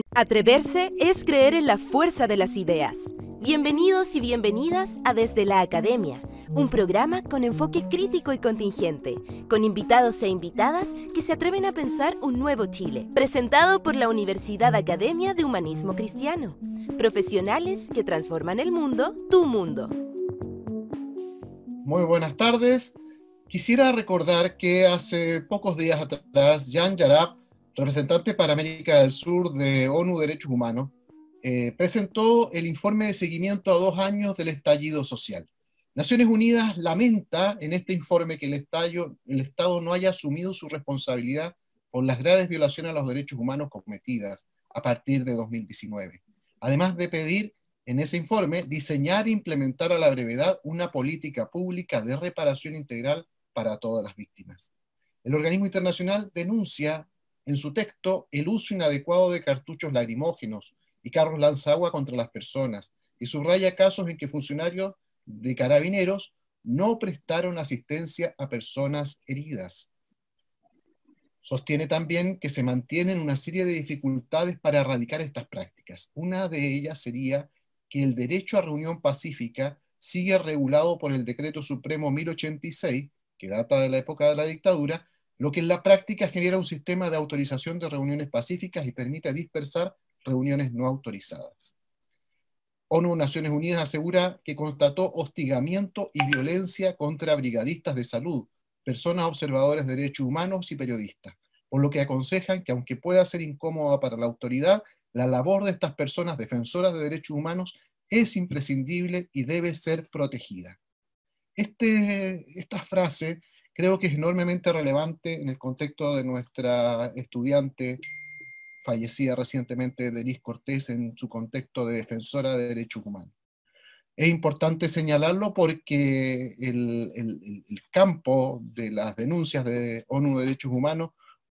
Atreverse es creer en la fuerza de las ideas. Bienvenidos y bienvenidas a Desde la Academia, un programa con enfoque crítico y contingente, con invitados e invitadas que se atreven a pensar un nuevo Chile, presentado por la Universidad Academia de Humanismo Cristiano. Profesionales que transforman el mundo, tu mundo. Muy buenas tardes. Quisiera recordar que hace pocos días atrás, Jan Yarab, representante para América del Sur de ONU Derechos Humanos, presentó el informe de seguimiento a 2 años del estallido social. Naciones Unidas lamenta en este informe que el Estado no haya asumido su responsabilidad por las graves violaciones a los derechos humanos cometidas a partir de 2019. Además de pedir en ese informe diseñar e implementar a la brevedad una política pública de reparación integral para todas las víctimas. El organismo internacional denuncia en su texto el uso inadecuado de cartuchos lacrimógenos y carros lanzagua contra las personas y subraya casos en que funcionarios de carabineros no prestaron asistencia a personas heridas. Sostiene también que se mantienen una serie de dificultades para erradicar estas prácticas. Una de ellas sería que el derecho a reunión pacífica sigue regulado por el Decreto Supremo 1086, que data de la época de la dictadura, lo que en la práctica genera un sistema de autorización de reuniones pacíficas y permite dispersar reuniones no autorizadas. ONU Naciones Unidas asegura que constató hostigamiento y violencia contra brigadistas de salud, personas observadoras de derechos humanos y periodistas, por lo que aconsejan que aunque pueda ser incómoda para la autoridad, la labor de estas personas defensoras de derechos humanos es imprescindible y debe ser protegida. Esta frase creo que es enormemente relevante en el contexto de nuestra estudiante fallecida recientemente, Denise Cortés, en su contexto de defensora de derechos humanos. Es importante señalarlo porque el campo de las denuncias de ONU de Derechos Humanos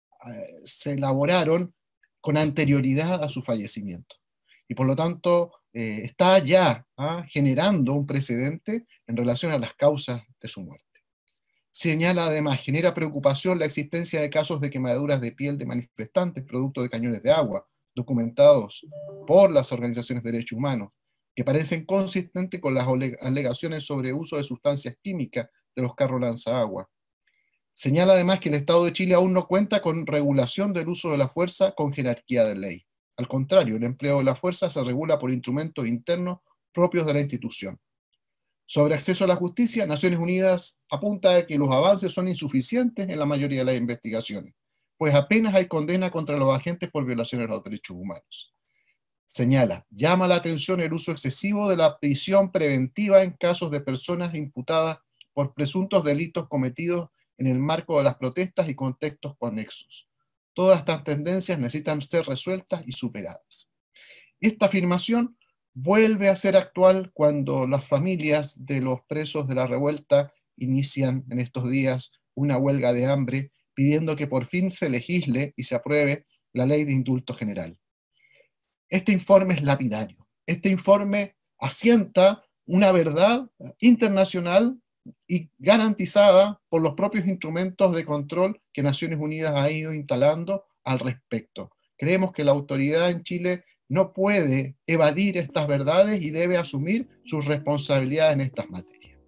se elaboraron con anterioridad a su fallecimiento. Y por lo tanto, está ya generando un precedente en relación a las causas de su muerte. Señala además, genera preocupación la existencia de casos de quemaduras de piel de manifestantes producto de cañones de agua, documentados por las organizaciones de derechos humanos, que parecen consistentes con las alegaciones sobre uso de sustancias químicas de los carros lanzaagua. Señala además que el Estado de Chile aún no cuenta con regulación del uso de la fuerza con jerarquía de ley. Al contrario, el empleo de la fuerza se regula por instrumentos internos propios de la institución. Sobre acceso a la justicia, Naciones Unidas apunta a que los avances son insuficientes en la mayoría de las investigaciones, pues apenas hay condena contra los agentes por violaciones a los derechos humanos. Señala, llama la atención el uso excesivo de la prisión preventiva en casos de personas imputadas por presuntos delitos cometidos en el marco de las protestas y contextos conexos. Todas estas tendencias necesitan ser resueltas y superadas. Esta afirmación vuelve a ser actual cuando las familias de los presos de la revuelta inician en estos días una huelga de hambre pidiendo que por fin se legisle y se apruebe la ley de indulto general. Este informe es lapidario. Este informe asienta una verdad internacional y garantizada por los propios instrumentos de control que Naciones Unidas ha ido instalando al respecto. Creemos que la autoridad en Chile no puede evadir estas verdades y debe asumir sus responsabilidades en estas materias.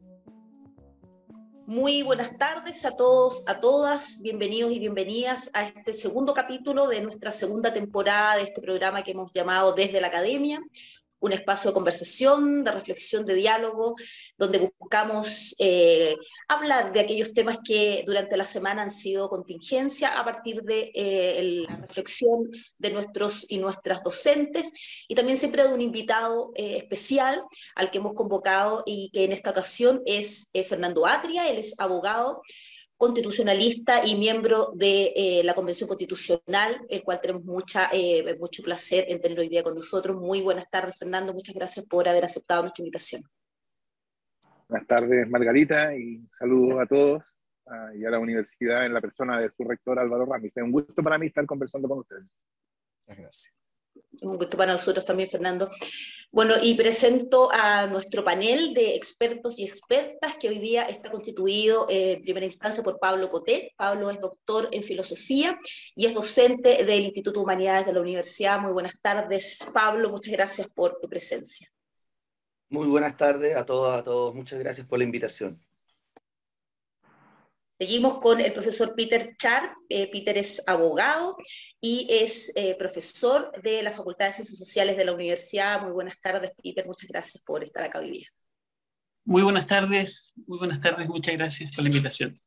Muy buenas tardes a todos, a todas, bienvenidos y bienvenidas a este segundo capítulo de nuestra segunda temporada de este programa que hemos llamado Desde la Academia, un espacio de conversación, de reflexión, de diálogo, donde buscamos hablar de aquellos temas que durante la semana han sido contingencia a partir de la reflexión de nuestros y nuestras docentes, y también siempre de un invitado especial al que hemos convocado y que en esta ocasión es Fernando Atria. Él es abogado, constitucionalista y miembro de la Convención Constitucional, el cual tenemos mucho placer en tenerlo hoy día con nosotros. Muy buenas tardes, Fernando. Muchas gracias por haber aceptado nuestra invitación. Buenas tardes, Margarita, y saludos a todos y a la universidad en la persona de su rector Álvaro Ramis. Es un gusto para mí estar conversando con ustedes. Muchas gracias. Un gusto para nosotros también, Fernando. Bueno, y presento a nuestro panel de expertos y expertas que hoy día está constituido en primera instancia por Pablo Cotet. Pablo es doctor en filosofía y es docente del Instituto de Humanidades de la Universidad. Muy buenas tardes, Pablo. Muchas gracias por tu presencia. Muy buenas tardes a todas, a todos. Muchas gracias por la invitación. Seguimos con el profesor Peter Sharp. Peter es abogado y es profesor de la Facultad de Ciencias Sociales de la Universidad. Muy buenas tardes, Peter. Muchas gracias por estar acá hoy día. Muy buenas tardes, muchas gracias por la invitación.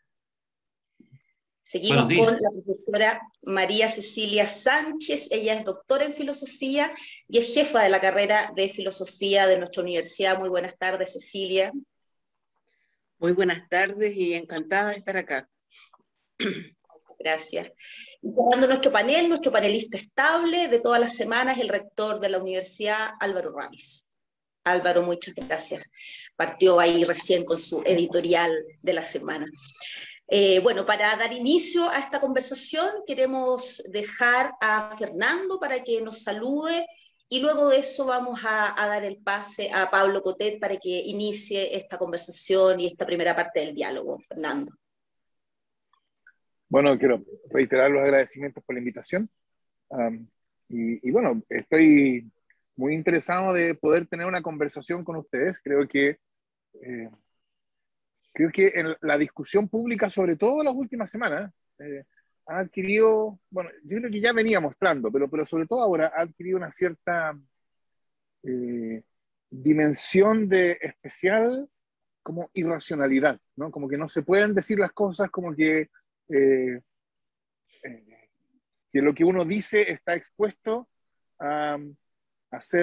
Seguimos con la profesora María Cecilia Sánchez. Ella es doctora en filosofía y es jefa de la carrera de filosofía de nuestra universidad. Muy buenas tardes, Cecilia. Muy buenas tardes y encantada de estar acá. Gracias. Cerrando nuestro panel, nuestro panelista estable de todas las semanas, el rector de la universidad, Álvaro Ramis. Álvaro, muchas gracias. Partió ahí recién con su editorial de la semana. Bueno, para dar inicio a esta conversación, queremos dejar a Fernando para que nos salude y luego de eso vamos a dar el pase a Pablo Cotet para que inicie esta conversación y esta primera parte del diálogo. Fernando. Bueno, quiero reiterar los agradecimientos por la invitación. Y bueno, estoy muy interesado de poder tener una conversación con ustedes. Creo que en la discusión pública, sobre todo las últimas semanas, ha adquirido, bueno, yo creo que ya venía mostrando, pero sobre todo ahora ha adquirido una cierta dimensión de especial como irracionalidad, ¿no? Como que no se pueden decir las cosas, como que lo que uno dice está expuesto a ser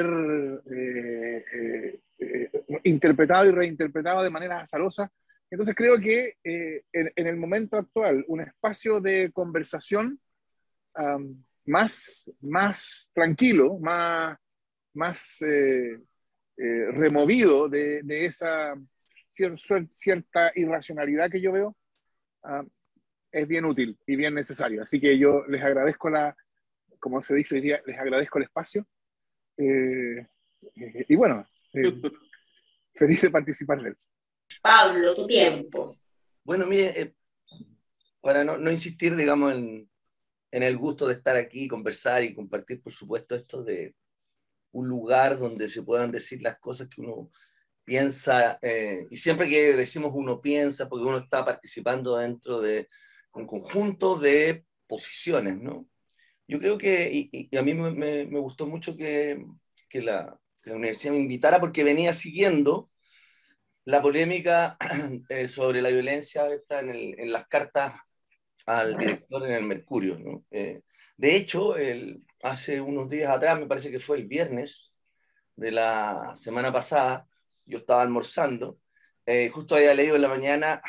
interpretado y reinterpretado de manera azarosa. Entonces creo que en el momento actual, un espacio de conversación más tranquilo, más removido de esa cierta irracionalidad que yo veo, es bien útil y bien necesario. Así que yo les agradezco como se dice hoy día, les agradezco el espacio. Y bueno, feliz de participar de él. Pablo, tu tiempo. Bueno, mire, para no insistir, digamos, en el gusto de estar aquí, conversar y compartir, por supuesto, esto de un lugar donde se puedan decir las cosas que uno piensa, y siempre que decimos uno piensa, porque uno está participando dentro de un conjunto de posiciones, ¿no? Yo creo que, y a mí me gustó mucho que la universidad me invitara porque venía siguiendo la polémica sobre la violencia en las cartas al director en el Mercurio, ¿no? De hecho, hace unos días atrás, me parece que fue el viernes de la semana pasada, yo estaba almorzando, justo había leído en la mañana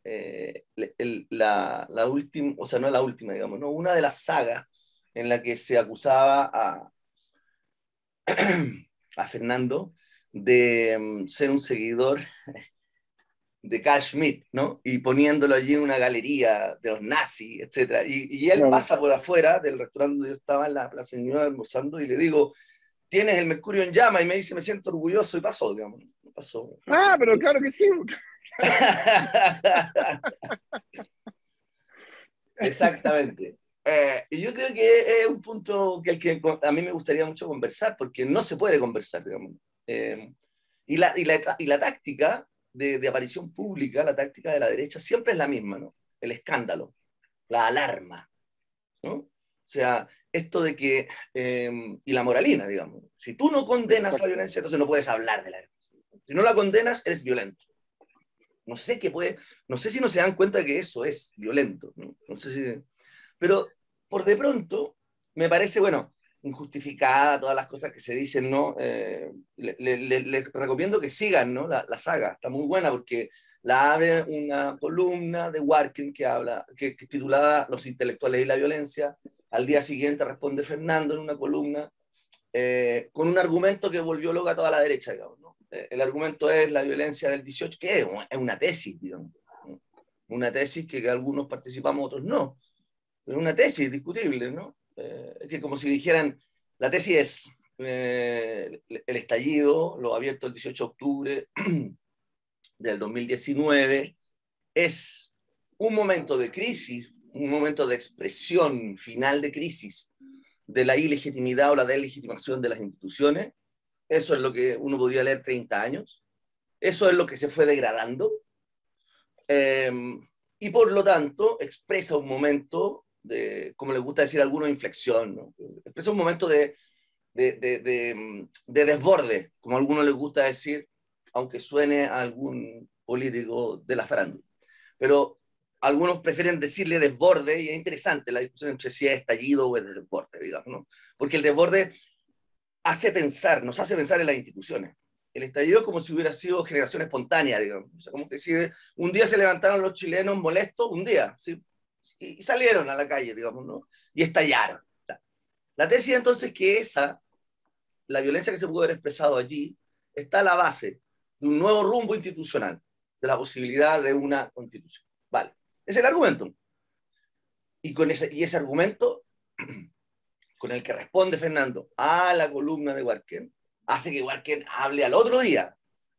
la última, o sea, no la última, digamos, ¿no? Una de las sagas en la que se acusaba a Fernando de ser un seguidor de Carl Schmitt, ¿no? Y poniéndolo allí en una galería de los nazis, etc. Y él pasa por afuera del restaurante donde yo estaba en la Plaza Ñuñoa almorzando y le digo, ¿tienes el Mercurio en llama? Y me dice, me siento orgulloso, y pasó, digamos. Pasó. Ah, pero claro que sí. Exactamente. Y yo creo que es un punto que a mí me gustaría mucho conversar, porque no se puede conversar, digamos. Y la táctica de aparición pública, la táctica de la derecha, siempre es la misma, ¿no? El escándalo, la alarma, ¿no? O sea, esto de que, y la moralina, digamos, si tú no condenas la violencia, entonces no puedes hablar de la violencia. Si no la condenas, eres violento. No sé si no se dan cuenta que eso es violento, ¿no? No sé si... Pero por de pronto, me parece, bueno, injustificada todas las cosas que se dicen, ¿no? Les recomiendo que sigan, ¿no? La saga, está muy buena porque la abre una columna de Warken que es titulada Los intelectuales y la violencia. Al día siguiente responde Fernando en una columna con un argumento que volvió loca a toda la derecha, digamos, ¿no? El argumento es la violencia del 18, que es una tesis, digamos, ¿no? Una tesis que algunos participamos, otros no. Pero una tesis discutible, ¿no? Es que como si dijeran, la tesis es, el estallido, lo abierto el 18 de octubre del 2019, es un momento de crisis, un momento de expresión final de crisis de la ilegitimidad o la delegitimación de las instituciones. Eso es lo que uno podría leer 30 años. Eso es lo que se fue degradando. Y por lo tanto expresa un momento de, como les gusta decir a algunos, inflexión, ¿no? Expresa un momento de desborde, como a algunos les gusta decir, aunque suene a algún político de la farándula. Pero algunos prefieren decirle desborde, y es interesante la discusión entre si es estallido o es desborde, digamos, ¿no? Porque el desborde hace pensar, nos hace pensar en las instituciones. El estallido es como si hubiera sido generación espontánea, digamos. O sea, como que si un día se levantaron los chilenos molestos, un día, ¿sí? Y salieron a la calle, digamos, ¿no? Y estallaron. La tesis entonces que la violencia que se pudo haber expresado allí, está a la base de un nuevo rumbo institucional, de la posibilidad de una constitución. Vale, ese es el argumento. Y ese argumento, con el que responde Fernando a la columna de Huarquén, hace que Huarquén hable al otro día.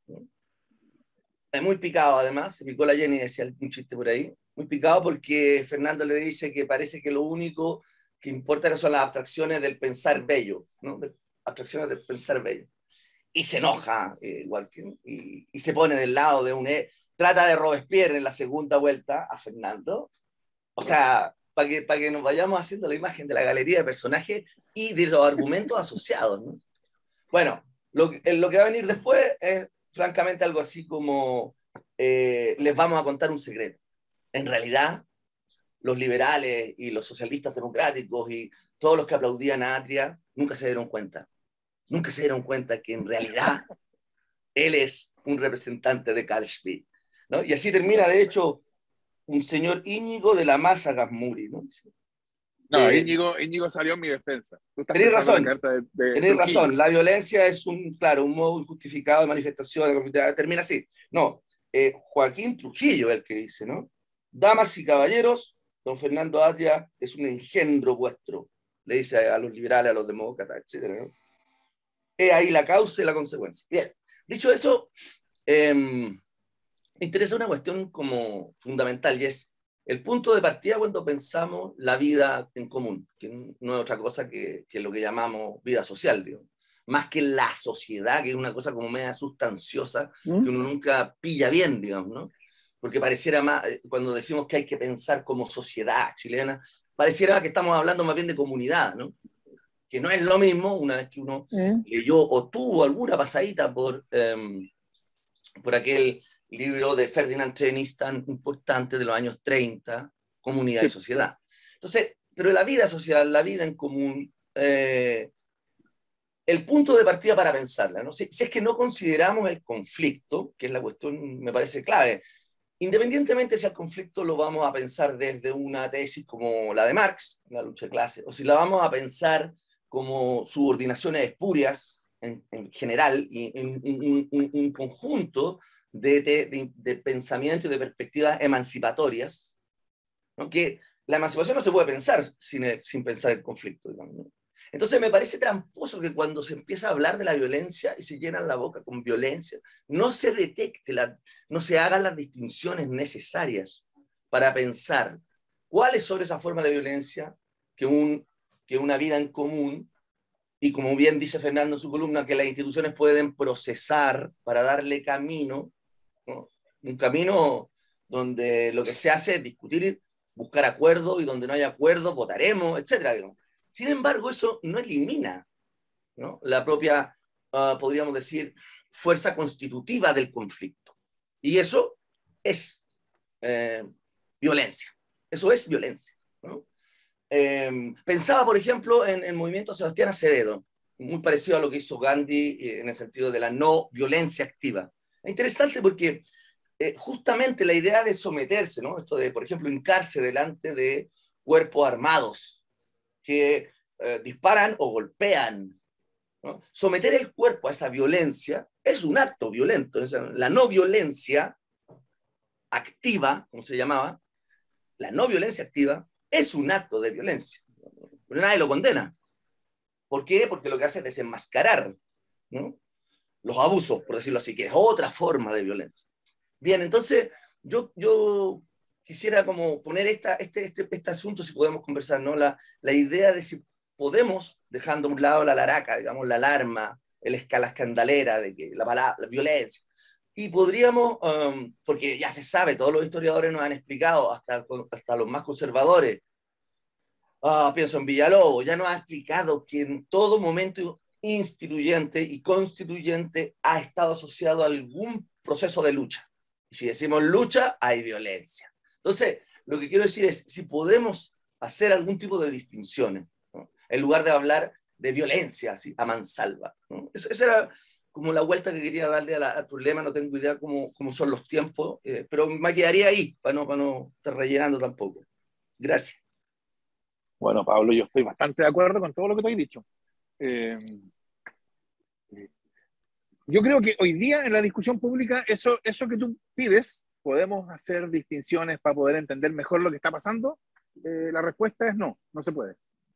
Es muy picado, además, se picó la Jenny, decía un chiste por ahí, muy picado porque Fernando le dice que parece que lo único que importa son las abstracciones del pensar bello, ¿no? Abstracciones del pensar bello. Y se enoja Huarquén, y se pone del lado de trata de Robespierre en la segunda vuelta a Fernando. O sea, para que nos vayamos haciendo la imagen de la galería de personajes y de los argumentos asociados, ¿no? Bueno, lo que va a venir después es francamente algo así como les vamos a contar un secreto. En realidad, los liberales y los socialistas democráticos y todos los que aplaudían a Atria nunca se dieron cuenta. Nunca se dieron cuenta que en realidad él es un representante de Carl Schmitt, ¿no? Y así termina, de hecho, un señor Íñigo de la Maza Gasmuri, ¿no? No, Íñigo salió en mi defensa. Tenéis razón, la carta de tenéis razón. La violencia es un modo injustificado de manifestación. Termina así. No, Joaquín Trujillo es el que dice, ¿no? Damas y caballeros, don Fernando Atria es un engendro vuestro, le dice a los liberales, a los demócratas, etc., ¿no? Es ahí la causa y la consecuencia. Bien, dicho eso, me interesa una cuestión como fundamental, y es el punto de partida cuando pensamos la vida en común, que no es otra cosa que lo que llamamos vida social, digamos. Más que la sociedad, que es una cosa como media sustanciosa, que uno nunca pilla bien, digamos, ¿no? Porque pareciera más, cuando decimos que hay que pensar como sociedad chilena, pareciera que estamos hablando más bien de comunidad, ¿no? Que no es lo mismo una vez que uno leyó o tuvo alguna pasadita por aquel libro de Ferdinand Tönnies tan importante de los años 30, Comunidad y Sociedad. Entonces, pero la vida social, la vida en común, el punto de partida para pensarla, ¿no? Si es que no consideramos el conflicto, que es la cuestión, me parece clave, independientemente si el conflicto lo vamos a pensar desde una tesis como la de Marx, la lucha de clases, o si la vamos a pensar como subordinaciones espurias en general, y un conjunto de pensamiento y de perspectivas emancipatorias, ¿no? Que la emancipación no se puede pensar sin pensar el conflicto, digamos, ¿no? Entonces me parece tramposo que cuando se empieza a hablar de la violencia y se llenan la boca con violencia, no se detecte, no se hagan las distinciones necesarias para pensar cuáles son esas formas de violencia que una vida en común, y como bien dice Fernando en su columna, que las instituciones pueden procesar para darle camino, ¿no? Un camino donde lo que se hace es discutir, buscar acuerdos, y donde no hay acuerdos votaremos, etcétera, digamos. Sin embargo, eso no elimina, ¿no?, la propia, podríamos decir, fuerza constitutiva del conflicto. Y eso es violencia. Eso es violencia, ¿no? Pensaba, por ejemplo, en el movimiento Sebastián Acevedo, muy parecido a lo que hizo Gandhi en el sentido de la no violencia activa. Es interesante porque justamente la idea de someterse, ¿no?, esto de, por ejemplo, hincarse delante de cuerpos armados que disparan o golpean, ¿no? Someter el cuerpo a esa violencia es un acto violento. O sea, la no violencia activa, como se llamaba, la no violencia activa es un acto de violencia, pero nadie lo condena. ¿Por qué? Porque lo que hace es desenmascarar, ¿no?, los abusos, por decirlo así, que es otra forma de violencia. Bien, entonces yo quisiera como poner este asunto, si podemos conversar, ¿no? La idea de si podemos, dejando a un lado la laraca, digamos, la alarma, la escandalera de que la violencia, y podríamos, porque ya se sabe, todos los historiadores nos han explicado, hasta los más conservadores, pienso en Villalobos, ya nos ha explicado que en todo momento instituyente y constituyente ha estado asociado a algún proceso de lucha. Y si decimos lucha, hay violencia. Entonces, lo que quiero decir es, si podemos hacer algún tipo de distinciones, ¿no?, en lugar de hablar de violencia así, a mansalva, ¿no? Esa era como la vuelta que quería darle al problema. No tengo idea cómo son los tiempos, pero me quedaría ahí, para no estar rellenando tampoco. Gracias. Bueno, Pablo, yo estoy bastante de acuerdo con todo lo que tú has dicho. Yo creo que hoy día en la discusión pública, eso que tú pides, podemos hacer distinciones para poder entender mejor lo que está pasando. La respuesta es no se puede.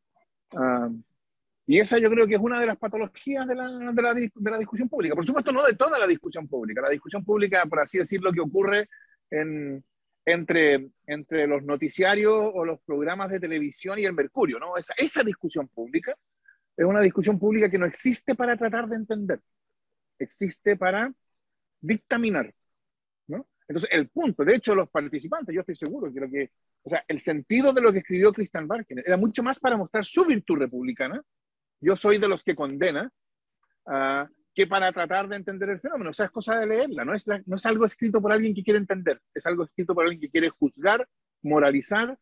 Y esa yo creo que es una de las patologías de la discusión pública. Por supuesto, no de toda la discusión pública. La discusión pública, por así decirlo, que ocurre entre los noticiarios o los programas de televisión y el Mercurio, ¿no? Esa discusión pública es una discusión pública que no existe para tratar de entender, existe para dictaminar, ¿no? Entonces, el punto, de hecho, los participantes, yo estoy seguro que o sea, el sentido de lo que escribió Christian Barken era mucho más para mostrar su virtud republicana. Yo soy de los que condena, que para tratar de entender el fenómeno. O sea, es cosa de leerla, no es algo escrito por alguien que quiere entender, es algo escrito por alguien que quiere juzgar, moralizar.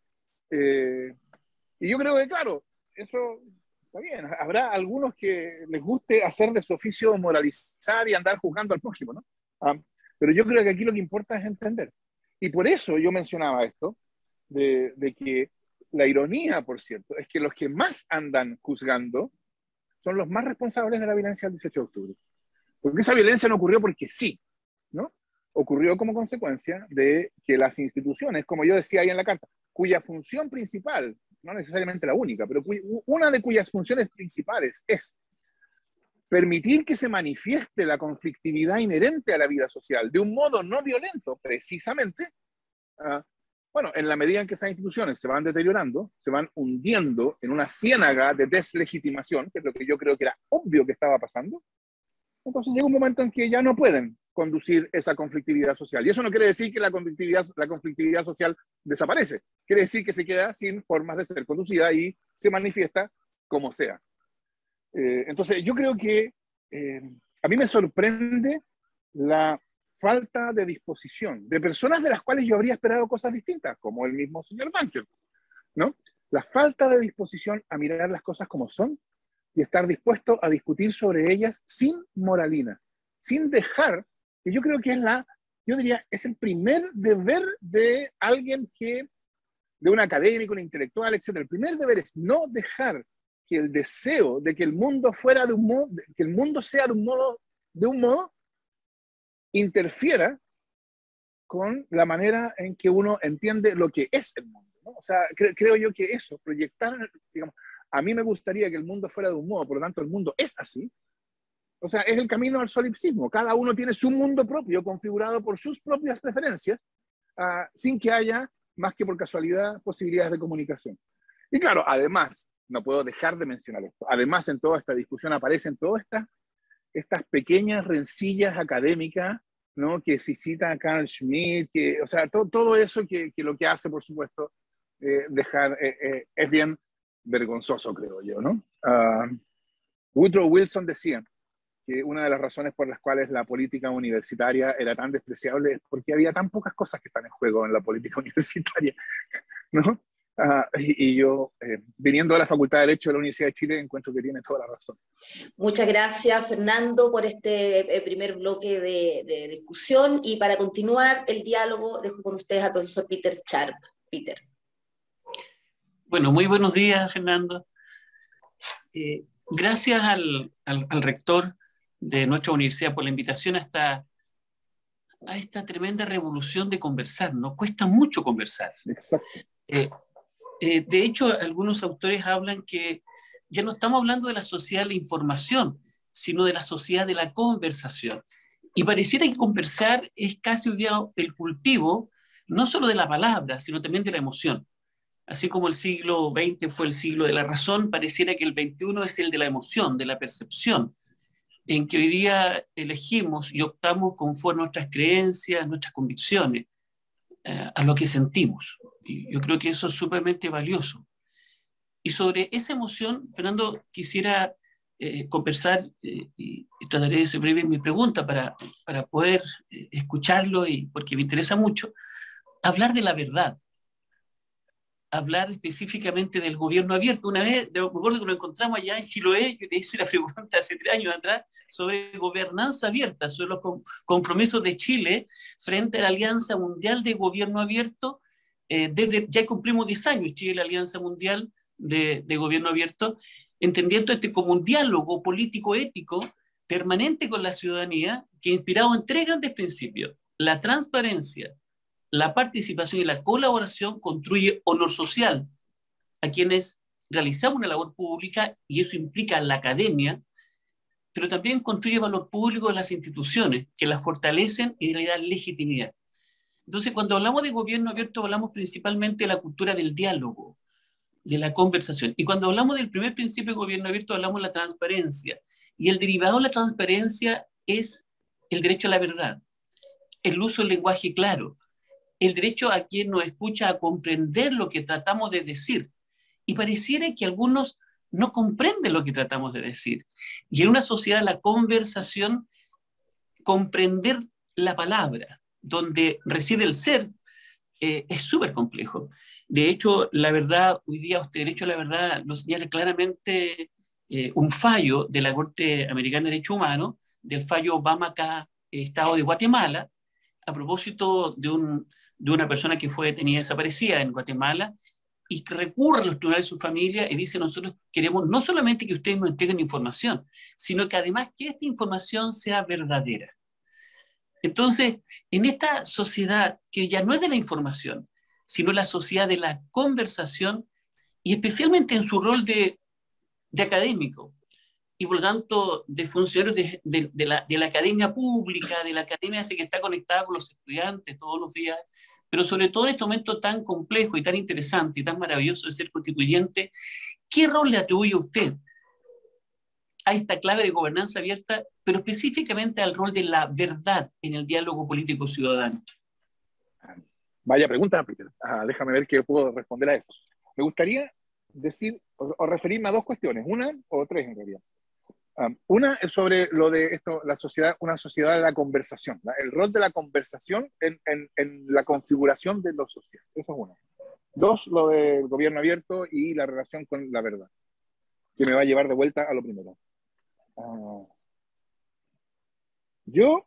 Y yo creo que, claro, eso está bien. Habrá algunos que les guste hacer de su oficio moralizar y andar juzgando al prójimo, ¿no? Pero yo creo que aquí lo que importa es entender. Y por eso yo mencionaba esto, de que la ironía, por cierto, es que los que más andan juzgando son los más responsables de la violencia del 18 de octubre. Porque esa violencia no ocurrió porque sí, ¿no? Ocurrió como consecuencia de que las instituciones, como yo decía ahí en la carta, cuya función principal, no necesariamente la única, pero una de cuyas funciones principales es permitir que se manifieste la conflictividad inherente a la vida social de un modo no violento, precisamente, bueno, en la medida en que esas instituciones se van deteriorando, se van hundiendo en una ciénaga de deslegitimación, que es lo que yo creo que era obvio que estaba pasando, entonces llega un momento en que ya no pueden conducir esa conflictividad social. Y eso no quiere decir que la conflictividad social desaparece. Quiere decir que se queda sin formas de ser conducida y se manifiesta como sea. Entonces yo creo que a mí me sorprende la falta de disposición de personas de las cuales yo habría esperado cosas distintas, como el mismo señor Bankel, ¿no? La falta de disposición a mirar las cosas como son y estar dispuesto a discutir sobre ellas sin moralina, sin dejar, que yo creo que yo diría, es el primer deber de alguien de un académico, un intelectual, etc. El primer deber es no dejar que el deseo de que el mundo fuera de un modo, que el mundo sea de un modo, interfiera con la manera en que uno entiende lo que es el mundo, ¿no? O sea, creo yo que eso, proyectar, digamos, a mí me gustaría que el mundo fuera de un modo, por lo tanto el mundo es así. O sea, es el camino al solipsismo. Cada uno tiene su mundo propio, configurado por sus propias preferencias, sin que haya, más que por casualidad, posibilidades de comunicación. Y claro, además, no puedo dejar de mencionar esto, además en toda esta discusión aparecen todas estas pequeñas rencillas académicas, ¿no? Que si cita a Carl Schmitt, o sea, todo eso que lo que hace, por supuesto, es bien vergonzoso, creo yo, ¿no? Woodrow Wilson decía que una de las razones por las cuales la política universitaria era tan despreciable es porque había tan pocas cosas que están en juego en la política universitaria, ¿no? Y yo, viniendo de la Facultad de Derecho de la Universidad de Chile, encuentro que tiene toda la razón. Muchas gracias, Fernando, por este primer bloque de discusión. Y para continuar el diálogo, dejo con ustedes al profesor Peter Sharp. Peter. Bueno, muy buenos días, Fernando. Gracias al rector de nuestra universidad por la invitación a esta tremenda revolución de conversar. Nos cuesta mucho conversar. Exacto. De hecho, algunos autores hablan que ya no estamos hablando de la sociedad de la información, sino de la sociedad de la conversación. Y pareciera que conversar es casi hoy día el cultivo, no solo de la palabra, sino también de la emoción. Así como el siglo XX fue el siglo de la razón, pareciera que el XXI es el de la emoción, de la percepción, en que hoy día elegimos y optamos conforme a nuestras creencias, nuestras convicciones, a lo que sentimos. Y yo creo que eso es sumamente valioso. Y sobre esa emoción, Fernando, quisiera conversar y trataré de ser breve en mi pregunta para poder escucharlo, y porque me interesa mucho, hablar de la verdad, hablar específicamente del gobierno abierto. Una vez, me acuerdo que lo encontramos allá en Chiloé, yo te hice la pregunta hace 3 años atrás sobre gobernanza abierta, sobre los compromisos de Chile frente a la Alianza Mundial de Gobierno Abierto. Ya cumplimos 10 años, Chile, la Alianza Mundial de Gobierno Abierto, entendiendo este como un diálogo político-ético permanente con la ciudadanía, que inspirado en 3 grandes principios: la transparencia, la participación y la colaboración construye honor social a quienes realizamos una labor pública, y eso implica la academia, pero también construye valor público en las instituciones, que las fortalecen y le dan legitimidad. Entonces, cuando hablamos de gobierno abierto, hablamos principalmente de la cultura del diálogo, de la conversación. Y cuando hablamos del primer principio de gobierno abierto, hablamos de la transparencia. Y el derivado de la transparencia es el derecho a la verdad, el uso del lenguaje claro, el derecho a quien nos escucha a comprender lo que tratamos de decir. Y pareciera que algunos no comprenden lo que tratamos de decir. Y en una sociedad, la conversación, comprender la palabra, donde reside el ser, es súper complejo. De hecho, la verdad, hoy día este derecho a la verdad lo señala claramente un fallo de la Corte Americana de Derechos Humanos, del fallo Obama K, Estado de Guatemala, a propósito de una persona que fue detenida desaparecida en Guatemala, y que recurre a los tribunales de su familia y dice: nosotros queremos no solamente que ustedes nos entreguen información, sino que además que esta información sea verdadera. Entonces, en esta sociedad que ya no es de la información, sino la sociedad de la conversación, y especialmente en su rol de académico, y por lo tanto de funcionarios de la academia pública, de la academia que está conectada con los estudiantes todos los días, pero sobre todo en este momento tan complejo y tan interesante y tan maravilloso de ser constituyente, ¿qué rol le atribuye usted a esta clave de gobernanza abierta, pero específicamente al rol de la verdad en el diálogo político ciudadano? Vaya pregunta, Peter. Déjame ver qué puedo responder a eso. Me gustaría decir o referirme a 2 cuestiones, una o 3 en realidad. Una es sobre lo de esto, una sociedad de la conversación, el rol de la conversación en la configuración de lo social. Eso es una. 2, lo del gobierno abierto y la relación con la verdad, que me va a llevar de vuelta a lo primero. Yo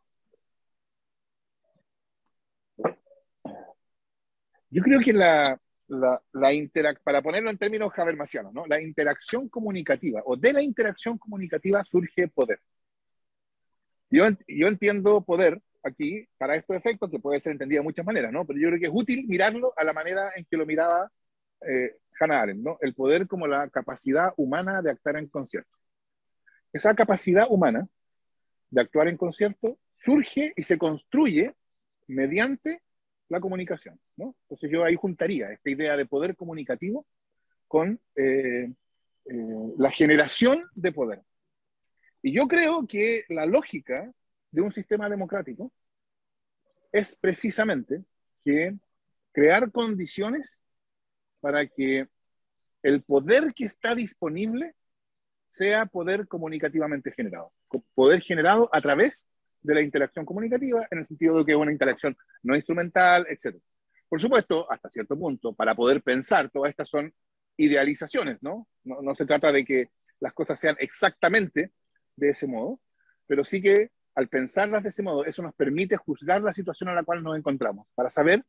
creo que para ponerlo en términos habermasianos, ¿no? La interacción comunicativa, o de la interacción comunicativa surge poder. Yo entiendo poder aquí, para estos efectos, que puede ser entendido de muchas maneras, ¿no? Pero yo creo que es útil mirarlo a la manera en que lo miraba Hannah Arendt, ¿no? El poder como la capacidad humana de actuar en concierto. Esa capacidad humana de actuar en concierto surge y se construye mediante la comunicación, ¿no? Entonces yo ahí juntaría esta idea de poder comunicativo con la generación de poder. Y yo creo que la lógica de un sistema democrático es precisamente que crear condiciones para que el poder que está disponible sea poder comunicativamente generado. Poder generado a través de la interacción comunicativa, en el sentido de que es una interacción no instrumental, etc. Por supuesto, hasta cierto punto, para poder pensar, todas estas son idealizaciones, ¿no? No se trata de que las cosas sean exactamente de ese modo, pero sí que al pensarlas de ese modo, eso nos permite juzgar la situación en la cual nos encontramos, para saber,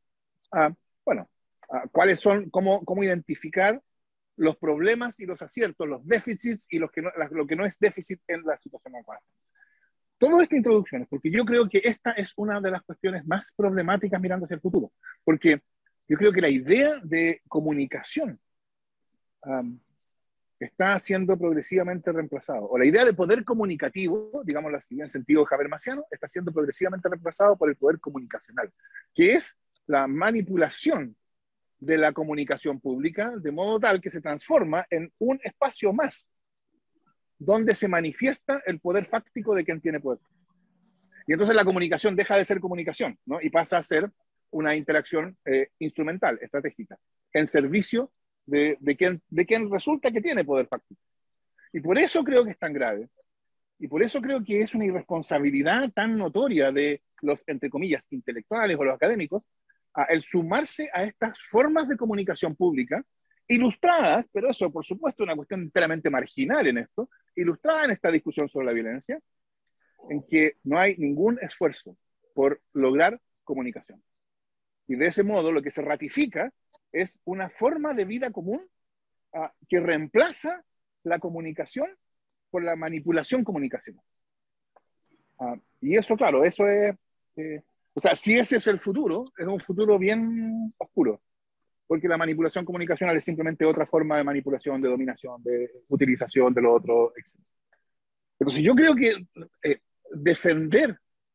cuáles son, cómo identificar los problemas y los aciertos, los déficits y lo que no es déficit en la situación en la cual. Toda esta introducción es porque yo creo que esta es una de las cuestiones más problemáticas mirando hacia el futuro, porque yo creo que la idea de comunicación está siendo progresivamente reemplazado, o la idea de poder comunicativo, digámoslo así, en sentido habermasiano, está siendo progresivamente reemplazado por el poder comunicacional, que es la manipulación de la comunicación pública, de modo tal que se transforma en un espacio más, donde se manifiesta el poder fáctico de quien tiene poder. Y entonces la comunicación deja de ser comunicación, ¿no? Y pasa a ser una interacción instrumental, estratégica, en servicio de quien resulta que tiene poder fáctico. Y por eso creo que es tan grave, y por eso creo que es una irresponsabilidad tan notoria de los, entre comillas, intelectuales o los académicos, el sumarse a estas formas de comunicación pública, ilustradas, pero eso por supuesto es una cuestión enteramente marginal en esto, ilustrada en esta discusión sobre la violencia, en que no hay ningún esfuerzo por lograr comunicación. Y de ese modo lo que se ratifica es una forma de vida común que reemplaza la comunicación por la manipulación comunicacional. Y eso, claro, eso es... o sea, si ese es el futuro, es un futuro bien oscuro, porque la manipulación comunicacional es simplemente otra forma de manipulación, de dominación, de utilización de lo otro, etc. Entonces yo creo que defender,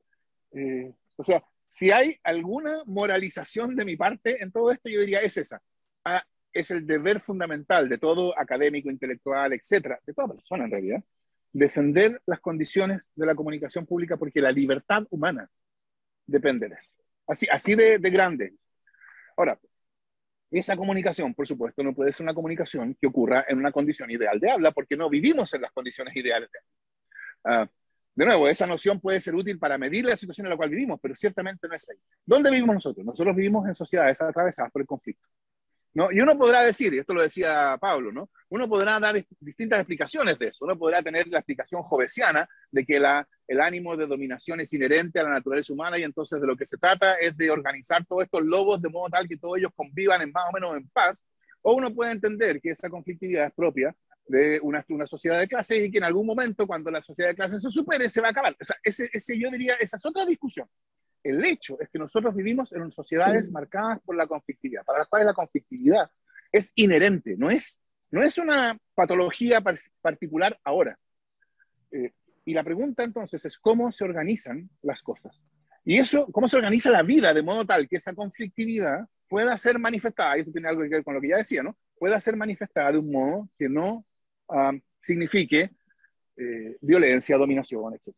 o sea, si hay alguna moralización de mi parte en todo esto, yo diría es esa. Es el deber fundamental de todo académico, intelectual, etcétera, de toda persona en realidad, defender las condiciones de la comunicación pública, porque la libertad humana depende de eso. Así de grande. Ahora, esa comunicación, por supuesto, no puede ser una comunicación que ocurra en una condición ideal de habla, porque no vivimos en las condiciones ideales de habla. De nuevo, esa noción puede ser útil para medir la situación en la cual vivimos, pero ciertamente no es ahí. ¿Dónde vivimos nosotros? Nosotros vivimos en sociedades atravesadas por el conflicto, ¿no? Y uno podrá decir, y esto lo decía Pablo, ¿no? Uno podrá dar distintas explicaciones de eso. Uno podrá tener la explicación hobbesiana de que el ánimo de dominación es inherente a la naturaleza humana, y entonces de lo que se trata es de organizar todos estos lobos de modo tal que todos ellos convivan en más o menos en paz. O uno puede entender que esa conflictividad es propia de una sociedad de clases, y que en algún momento, cuando la sociedad de clases se supere, se va a acabar. O sea, yo diría, esa es otra discusión. El hecho es que nosotros vivimos en sociedades marcadas por la conflictividad, para las cuales la conflictividad es inherente, no es una patología particular ahora. Y la pregunta entonces es cómo se organizan las cosas. Y eso, cómo se organiza la vida de modo tal que esa conflictividad pueda ser manifestada, y esto tiene algo que ver con lo que ya decía, ¿no? Pueda ser manifestada de un modo que no signifique violencia, dominación, etc.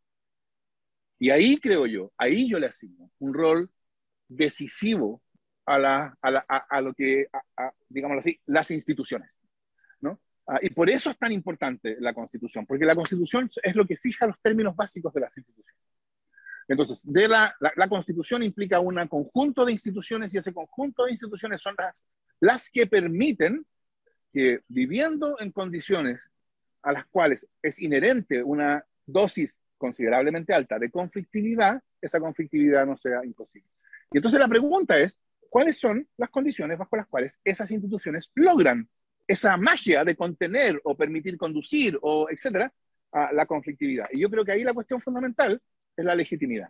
Y ahí creo yo, ahí yo le asigno un rol decisivo a lo que, digámoslo así, las instituciones, ¿no? Y por eso es tan importante la Constitución, porque la Constitución es lo que fija los términos básicos de las instituciones. Entonces, la Constitución implica un conjunto de instituciones, y ese conjunto de instituciones son las que permiten que, viviendo en condiciones a las cuales es inherente una dosis considerablemente alta de conflictividad, esa conflictividad no sea imposible. Y entonces la pregunta es, ¿cuáles son las condiciones bajo las cuales esas instituciones logran esa magia de contener o permitir conducir, o etcétera, a la conflictividad? Y yo creo que ahí la cuestión fundamental es la legitimidad.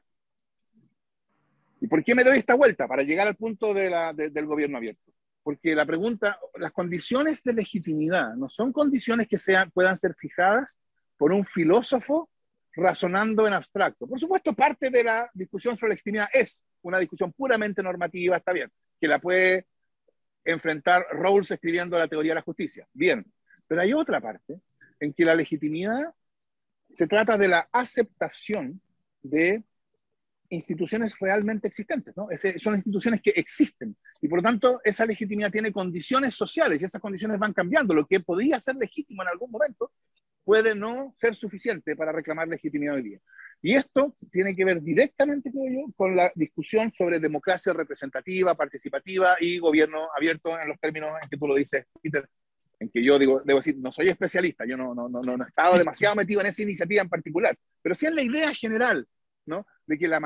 ¿Y por qué me doy esta vuelta? Para llegar al punto del gobierno abierto. Porque la pregunta, las condiciones de legitimidad no son condiciones que puedan ser fijadas por un filósofo razonando en abstracto. Por supuesto, parte de la discusión sobre legitimidad es una discusión puramente normativa, está bien, que la puede enfrentar Rawls escribiendo la teoría de la justicia, bien, pero hay otra parte en que la legitimidad se trata de la aceptación de instituciones realmente existentes, ¿no? Son instituciones que existen, y por lo tanto esa legitimidad tiene condiciones sociales, y esas condiciones van cambiando. Lo que podría ser legítimo en algún momento puede no ser suficiente para reclamar legitimidad hoy día. Y esto tiene que ver directamente, creo yo, con la discusión sobre democracia representativa, participativa y gobierno abierto, en los términos en que tú lo dices, Peter, en que yo debo decir, no soy especialista, yo no he estado demasiado metido en esa iniciativa en particular, pero sí en la idea general, ¿no? De que la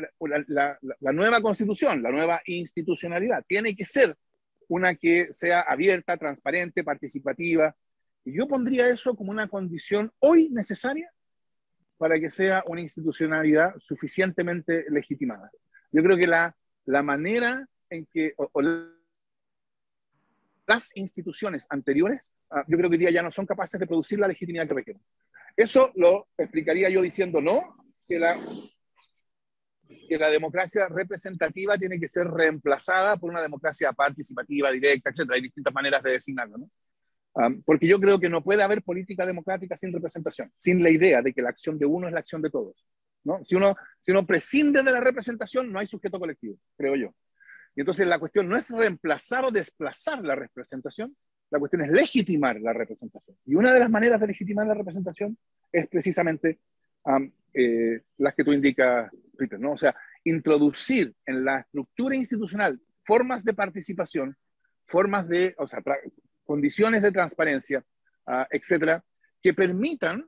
nueva constitución, la nueva institucionalidad, tiene que ser una que sea abierta, transparente, participativa. Y yo pondría eso como una condición hoy necesaria para que sea una institucionalidad suficientemente legitimada. Yo creo que la manera en que, o la las instituciones anteriores, yo creo que hoy día ya no son capaces de producir la legitimidad que requieren. Eso lo explicaría yo diciendo no, que la democracia representativa tiene que ser reemplazada por una democracia participativa, directa, etc. Hay distintas maneras de designarlo, ¿no? Porque yo creo que no puede haber política democrática sin representación, sin la idea de que la acción de uno es la acción de todos, ¿no? Si uno prescinde de la representación, no hay sujeto colectivo, creo yo. Y entonces la cuestión no es reemplazar o desplazar la representación, la cuestión es legitimar la representación. Y una de las maneras de legitimar la representación es precisamente las que tú indicas, Peter, ¿no? O sea, introducir en la estructura institucional formas de participación, formas de, o sea, condiciones de transparencia, etcétera, que permitan,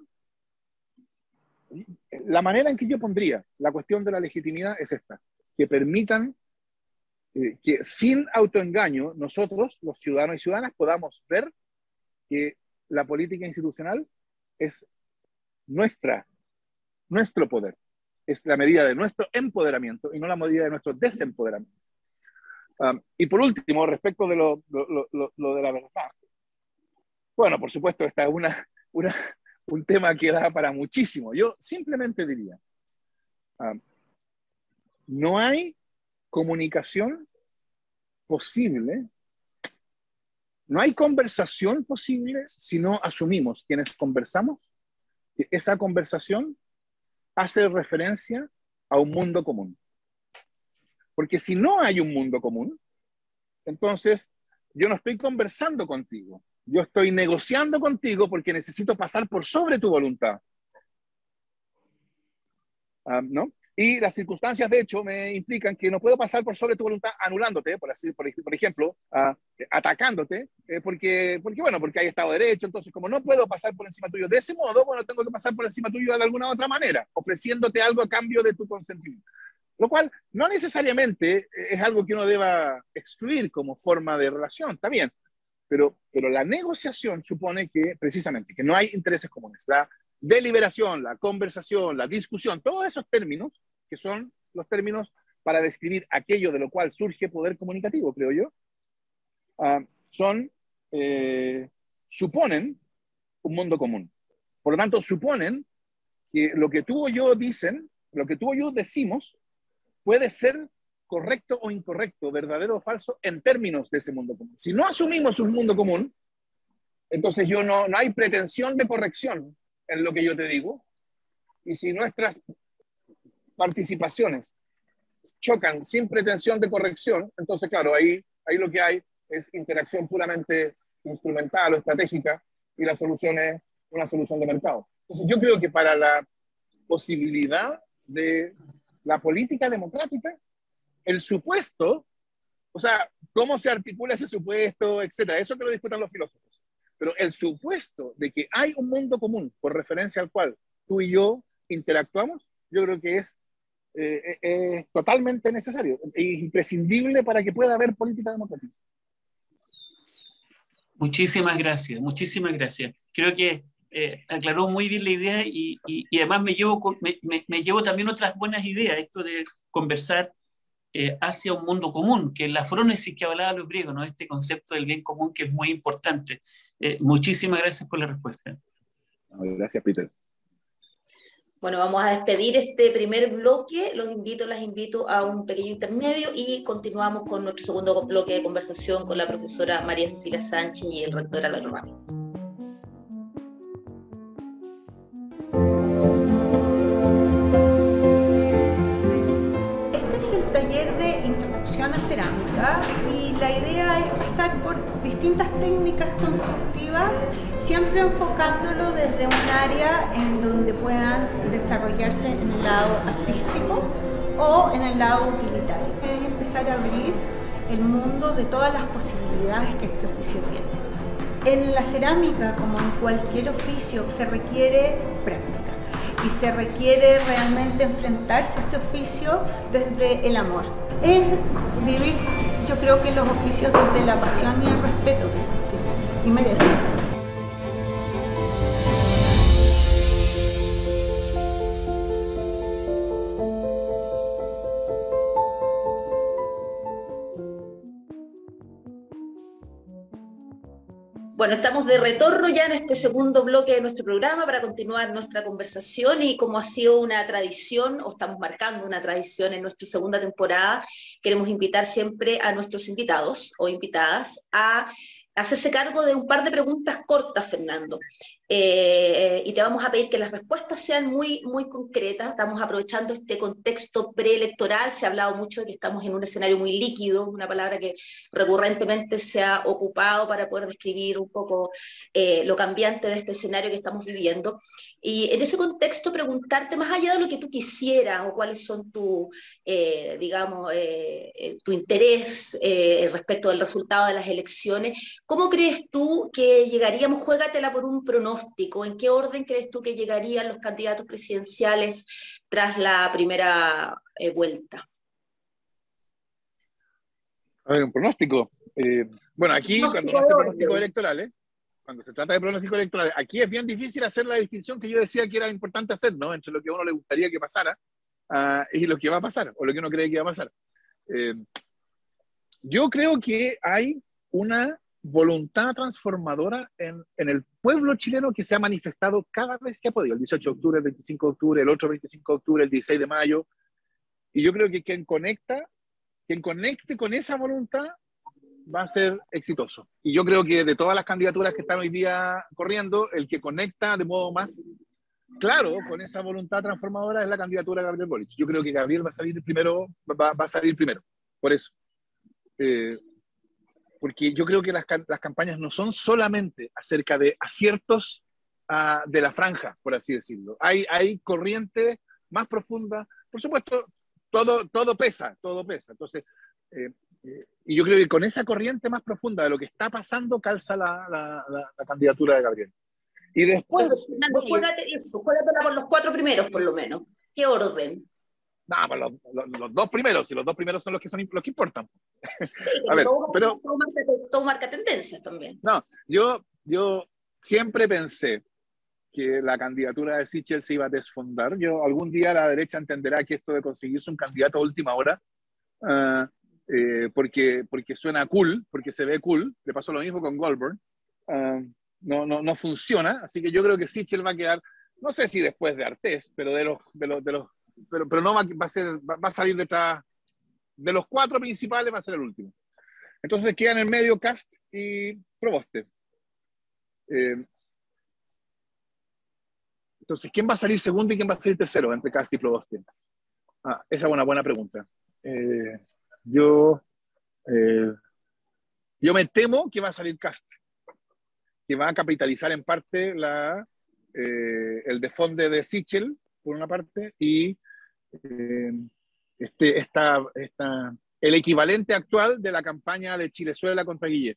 la manera en que yo pondría la cuestión de la legitimidad es esta, que permitan que sin autoengaño nosotros, los ciudadanos y ciudadanas, podamos ver que la política institucional es nuestro poder, es la medida de nuestro empoderamiento y no la medida de nuestro desempoderamiento. Y por último, respecto de lo de la verdad, bueno, por supuesto, esta es un tema que da para muchísimo. Yo simplemente diría, no hay comunicación posible, no hay conversación posible si no asumimos quienes conversamos que esa conversación hace referencia a un mundo común. Porque si no hay un mundo común, entonces yo no estoy conversando contigo, yo estoy negociando contigo porque necesito pasar por sobre tu voluntad. ¿No? Y las circunstancias, de hecho, me implican que no puedo pasar por sobre tu voluntad anulándote, por ejemplo, atacándote, porque hay Estado de Derecho. Entonces, como no puedo pasar por encima tuyo de ese modo, bueno, tengo que pasar por encima tuyo de alguna otra manera, ofreciéndote algo a cambio de tu consentimiento. Lo cual no necesariamente es algo que uno deba excluir como forma de relación, está bien, pero la negociación supone que, precisamente, que no hay intereses comunes. La deliberación, la conversación, la discusión, todos esos términos, que son los términos para describir aquello de lo cual surge poder comunicativo, creo yo, suponen un mundo común. Por lo tanto, suponen que lo que tú o yo dicen, lo que tú o yo decimos, puede ser correcto o incorrecto, verdadero o falso, en términos de ese mundo común. Si no asumimos un mundo común, entonces no hay pretensión de corrección en lo que yo te digo, y si nuestras participaciones chocan sin pretensión de corrección, entonces claro, ahí lo que hay es interacción puramente instrumental o estratégica, y la solución es una solución de mercado. Entonces yo creo que para la posibilidad de la política democrática, el supuesto, o sea, cómo se articula ese supuesto, etcétera, eso que lo discutan los filósofos, pero el supuesto de que hay un mundo común por referencia al cual tú y yo interactuamos, yo creo que es totalmente necesario e imprescindible para que pueda haber política democrática. Muchísimas gracias, muchísimas gracias. Creo que aclaró muy bien la idea y además me llevo también otras buenas ideas, esto de conversar hacia un mundo común, que es la frónesis que hablaba los griegos, ¿no? Este concepto del bien común que es muy importante. Muchísimas gracias por la respuesta. Gracias, Peter. Bueno, vamos a despedir este primer bloque. Las invito a un pequeño intermedio y continuamos con nuestro segundo bloque de conversación con la profesora María Cecilia Sánchez y el rector Álvaro Ramírez. Este es el taller de introducción a cerámica y la idea es pasar por distintas técnicas constructivas, siempre enfocándolo desde un área en donde puedan desarrollarse en el lado artístico o en el lado utilitario. Es empezar a abrir el mundo de todas las posibilidades que este oficio tiene. En la cerámica, como en cualquier oficio, se requiere práctica y se requiere realmente enfrentarse a este oficio desde el amor. Es vivir, yo creo que los oficios desde la pasión y el respeto que estos tienen y merecen. Bueno, estamos de retorno ya en este segundo bloque de nuestro programa para continuar nuestra conversación y como ha sido una tradición, o estamos marcando una tradición en nuestra segunda temporada, queremos invitar siempre a nuestros invitados o invitadas a hacerse cargo de un par de preguntas cortas, Fernando. Y te vamos a pedir que las respuestas sean muy, muy concretas. Estamos aprovechando este contexto preelectoral. Se ha hablado mucho de que estamos en un escenario muy líquido, una palabra que recurrentemente se ha ocupado para poder describir un poco lo cambiante de este escenario que estamos viviendo. Y en ese contexto preguntarte, más allá de lo que tú quisieras o cuáles son tu interés respecto del resultado de las elecciones, ¿cómo crees tú que llegaríamos? Juégatela por un pronóstico. ¿En qué orden crees tú que llegarían los candidatos presidenciales tras la primera vuelta? A ver, un pronóstico. Bueno, aquí cuando no hace pronósticos electorales, cuando se trata de pronósticos electorales, aquí es bien difícil hacer la distinción que yo decía que era importante hacer, ¿no? Entre lo que a uno le gustaría que pasara y lo que va a pasar, o lo que uno cree que va a pasar. Yo creo que hay una voluntad transformadora en el pueblo chileno que se ha manifestado cada vez que ha podido, el 18 de octubre, el 25 de octubre, el otro 25 de octubre, el 16 de mayo, y yo creo que quien conecte con esa voluntad va a ser exitoso. Y yo creo que de todas las candidaturas que están hoy día corriendo, el que conecta de modo más claro con esa voluntad transformadora es la candidatura de Gabriel Boric. Yo creo que Gabriel va a salir primero, va a salir primero, por eso. Porque yo creo que las campañas no son solamente acerca de aciertos de la franja, por así decirlo. Hay corrientes más profundas. Por supuesto, todo pesa. Entonces, y yo creo que con esa corriente más profunda de lo que está pasando calza la candidatura de Gabriel. Y después... Fernando, juégatela por los 4 primeros, por lo menos. ¿Qué orden? No, pues los 2 primeros, y los 2 primeros son los que importan. Sí, a ver, todo marca tendencias también. No, yo siempre pensé que la candidatura de Sichel se iba a desfondar. Algún día la derecha entenderá que esto de conseguirse un candidato a última hora, porque suena cool, porque se ve cool, le pasó lo mismo con Goldberg, no funciona, así que yo creo que Sichel va a quedar, no sé si después de Artés, pero pero no va a salir detrás de los 4 principales, va a ser el último. Entonces quedan en el medio Kast y Proboste. Entonces, ¿quién va a salir segundo y quién va a salir tercero entre Kast y Proboste? Esa es una buena pregunta. Yo me temo que va a salir Kast, que va a capitalizar en parte el desfonde de Sichel, por una parte, y el equivalente actual de la campaña de Chilezuela contra Guillet.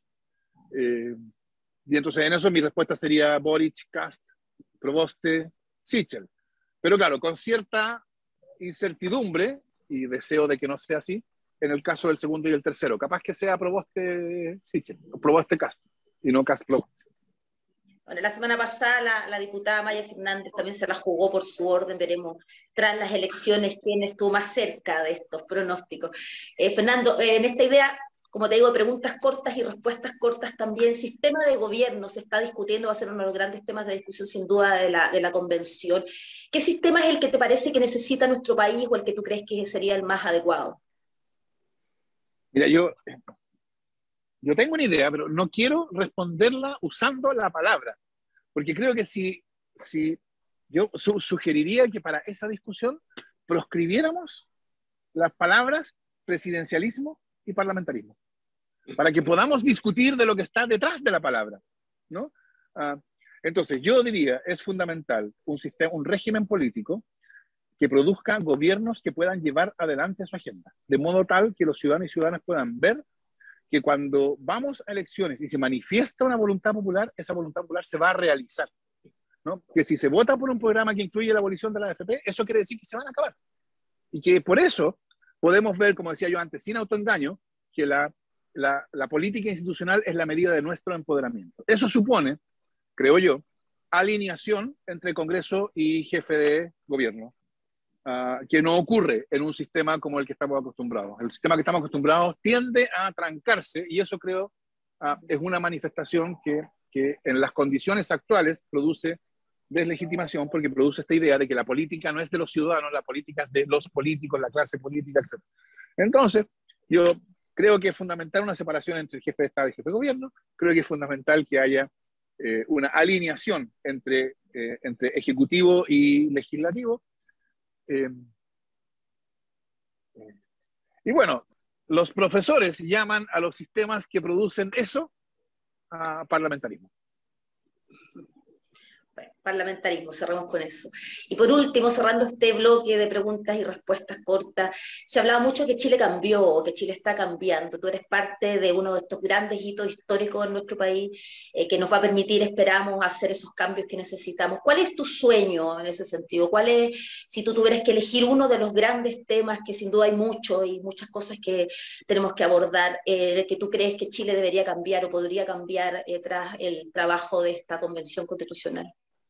Y entonces en eso mi respuesta sería Boric, Kast, Proboste, Sichel. Pero claro, con cierta incertidumbre, y deseo de que no sea así, en el caso del segundo y el tercero. Capaz que sea Proboste, Sichel, Proboste, Kast, y no Kast, Proboste. Bueno, la semana pasada la diputada Maya Fernández también se la jugó por su orden. Veremos tras las elecciones quién estuvo más cerca de estos pronósticos. Fernando, en esta idea, como te digo, preguntas cortas y respuestas cortas también, sistema de gobierno se está discutiendo, va a ser uno de los grandes temas de discusión sin duda de la convención. ¿Qué sistema es el que te parece que necesita nuestro país o el que tú crees que sería el más adecuado? Mira, yo tengo una idea, pero no quiero responderla usando la palabra, porque creo que si yo sugeriría que para esa discusión proscribiéramos las palabras presidencialismo y parlamentarismo, para que podamos discutir de lo que está detrás de la palabra, ¿no? Entonces, yo diría, es fundamental un régimen político que produzca gobiernos que puedan llevar adelante su agenda, de modo tal que los ciudadanos y ciudadanas puedan ver que cuando vamos a elecciones y se manifiesta una voluntad popular, esa voluntad popular se va a realizar, ¿no? Que si se vota por un programa que incluye la abolición de la AFP, eso quiere decir que se van a acabar. Y que por eso podemos ver, como decía yo antes, sin autoengaño, que la política institucional es la medida de nuestro empoderamiento. Eso supone, creo yo, alineación entre Congreso y jefe de gobierno, que no ocurre en un sistema como el que estamos acostumbrados. El sistema que estamos acostumbrados tiende a trancarse y eso creo es una manifestación que que en las condiciones actuales produce deslegitimación, porque produce esta idea de que la política no es de los ciudadanos, la política es de los políticos, la clase política, etc. Entonces, yo creo que es fundamental una separación entre el jefe de Estado y el jefe de gobierno. Creo que es fundamental que haya una alineación entre ejecutivo y legislativo. Y bueno, los profesores llaman a los sistemas que producen eso a parlamentarismo. Bueno, parlamentarismo, cerramos con eso. Y por último, cerrando este bloque de preguntas y respuestas cortas, se hablaba mucho que Chile cambió, que Chile está cambiando. Tú eres parte de uno de estos grandes hitos históricos en nuestro país que nos va a permitir, esperamos, hacer esos cambios que necesitamos. ¿Cuál es tu sueño en ese sentido? ¿Cuál es, si tú tuvieras que elegir uno de los grandes temas, que sin duda hay muchos y muchas cosas que tenemos que abordar, el que tú crees que Chile debería cambiar o podría cambiar tras el trabajo de esta convención constitucional?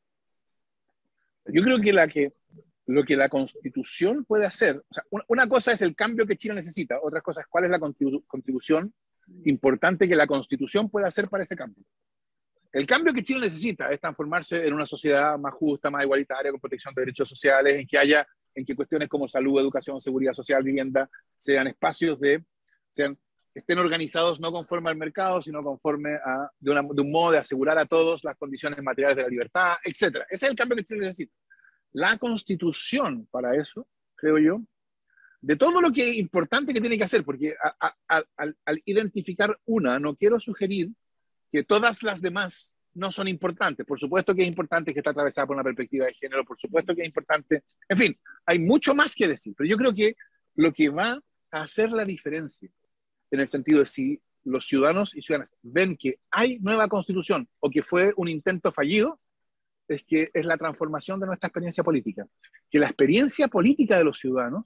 Yo creo que lo que la Constitución puede hacer, o sea, una cosa es el cambio que Chile necesita, otra cosa es cuál es la contribución importante que la Constitución puede hacer para ese cambio. El cambio que Chile necesita es transformarse en una sociedad más justa, más igualitaria, con protección de derechos sociales, en que cuestiones como salud, educación, seguridad social, vivienda, sean espacios estén organizados no conforme al mercado, sino conforme de un modo de asegurar a todos las condiciones materiales de la libertad, etc. Ese es el cambio que Chile necesita. La Constitución, para eso, creo yo, de todo lo que es importante que tiene que hacer, porque al identificar una, no quiero sugerir que todas las demás no son importantes. Por supuesto que es importante que está atravesada por una perspectiva de género, por supuesto que es importante, en fin, hay mucho más que decir, pero yo creo que lo que va a hacer la diferencia, en el sentido de si los ciudadanos y ciudadanas ven que hay nueva constitución o que fue un intento fallido, es que es la transformación de nuestra experiencia política. Que la experiencia política de los ciudadanos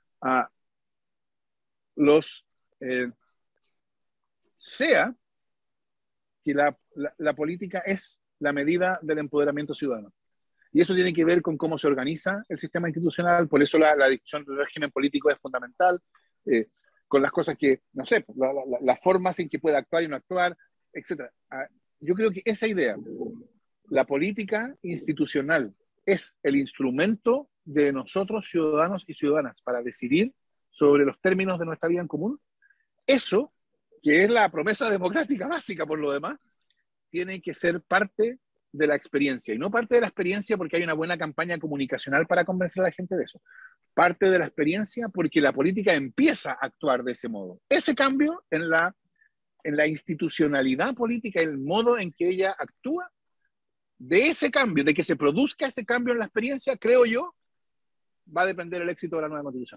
sea que la política es la medida del empoderamiento ciudadano. Y eso tiene que ver con cómo se organiza el sistema institucional, por eso la discusión del régimen político es fundamental, con las cosas que, no sé, las formas en que puede actuar y no actuar, etc. Yo creo que esa idea, la política institucional, es el instrumento de nosotros, ciudadanos y ciudadanas, para decidir sobre los términos de nuestra vida en común. Eso, que es la promesa democrática básica por lo demás, tiene que ser parte de la experiencia, y no parte de la experiencia porque hay una buena campaña comunicacional para convencer a la gente de eso. Parte de la experiencia porque la política empieza a actuar de ese modo. Ese cambio en la institucionalidad política, el modo en que ella actúa, de ese cambio, de que se produzca ese cambio en la experiencia, creo yo, va a depender el éxito de la nueva Constitución.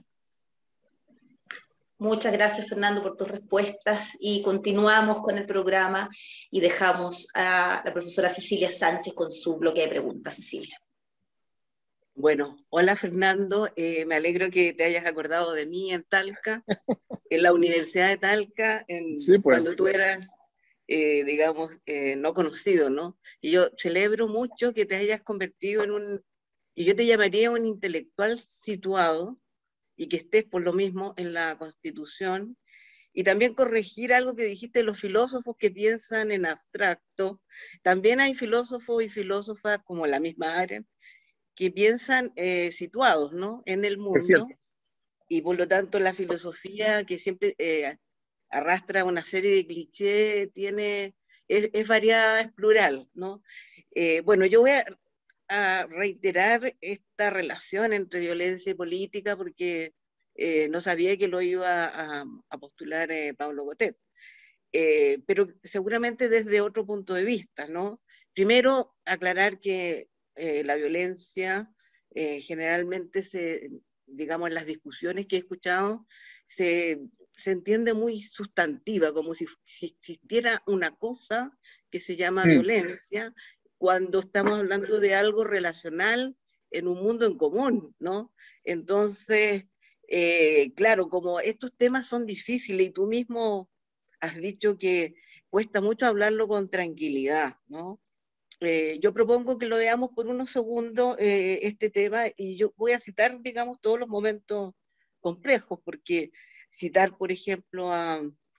Muchas gracias, Fernando, por tus respuestas, y continuamos con el programa y dejamos a la profesora Cecilia Sánchez con su bloque de preguntas. Cecilia. Bueno, hola Fernando, me alegro que te hayas acordado de mí en Talca, en la Universidad de Talca, sí, pues, cuando tú eras, digamos, no conocido, ¿no? Y yo celebro mucho que te hayas convertido y yo te llamaría un intelectual situado, y que estés por lo mismo en la Constitución, y también corregir algo que dijiste, los filósofos que piensan en abstracto. También hay filósofos y filósofas, como la misma Arendt, que piensan situados, ¿no?, en el mundo, y por lo tanto la filosofía, que siempre arrastra una serie de clichés, es variada, es plural, ¿no? Bueno, yo voy a reiterar esta relación entre violencia y política, porque no sabía que lo iba a postular Pablo Botet, pero seguramente desde otro punto de vista, ¿no? Primero, aclarar que la violencia generalmente digamos, en las discusiones que he escuchado, se entiende muy sustantiva, como si existiera una cosa que se llama violencia, cuando estamos hablando de algo relacional en un mundo en común, ¿no? Entonces, claro, como estos temas son difíciles y tú mismo has dicho que cuesta mucho hablarlo con tranquilidad, ¿no? Yo propongo que lo veamos por unos segundos este tema, y yo voy a citar, digamos, todos los momentos complejos, porque citar, por ejemplo, a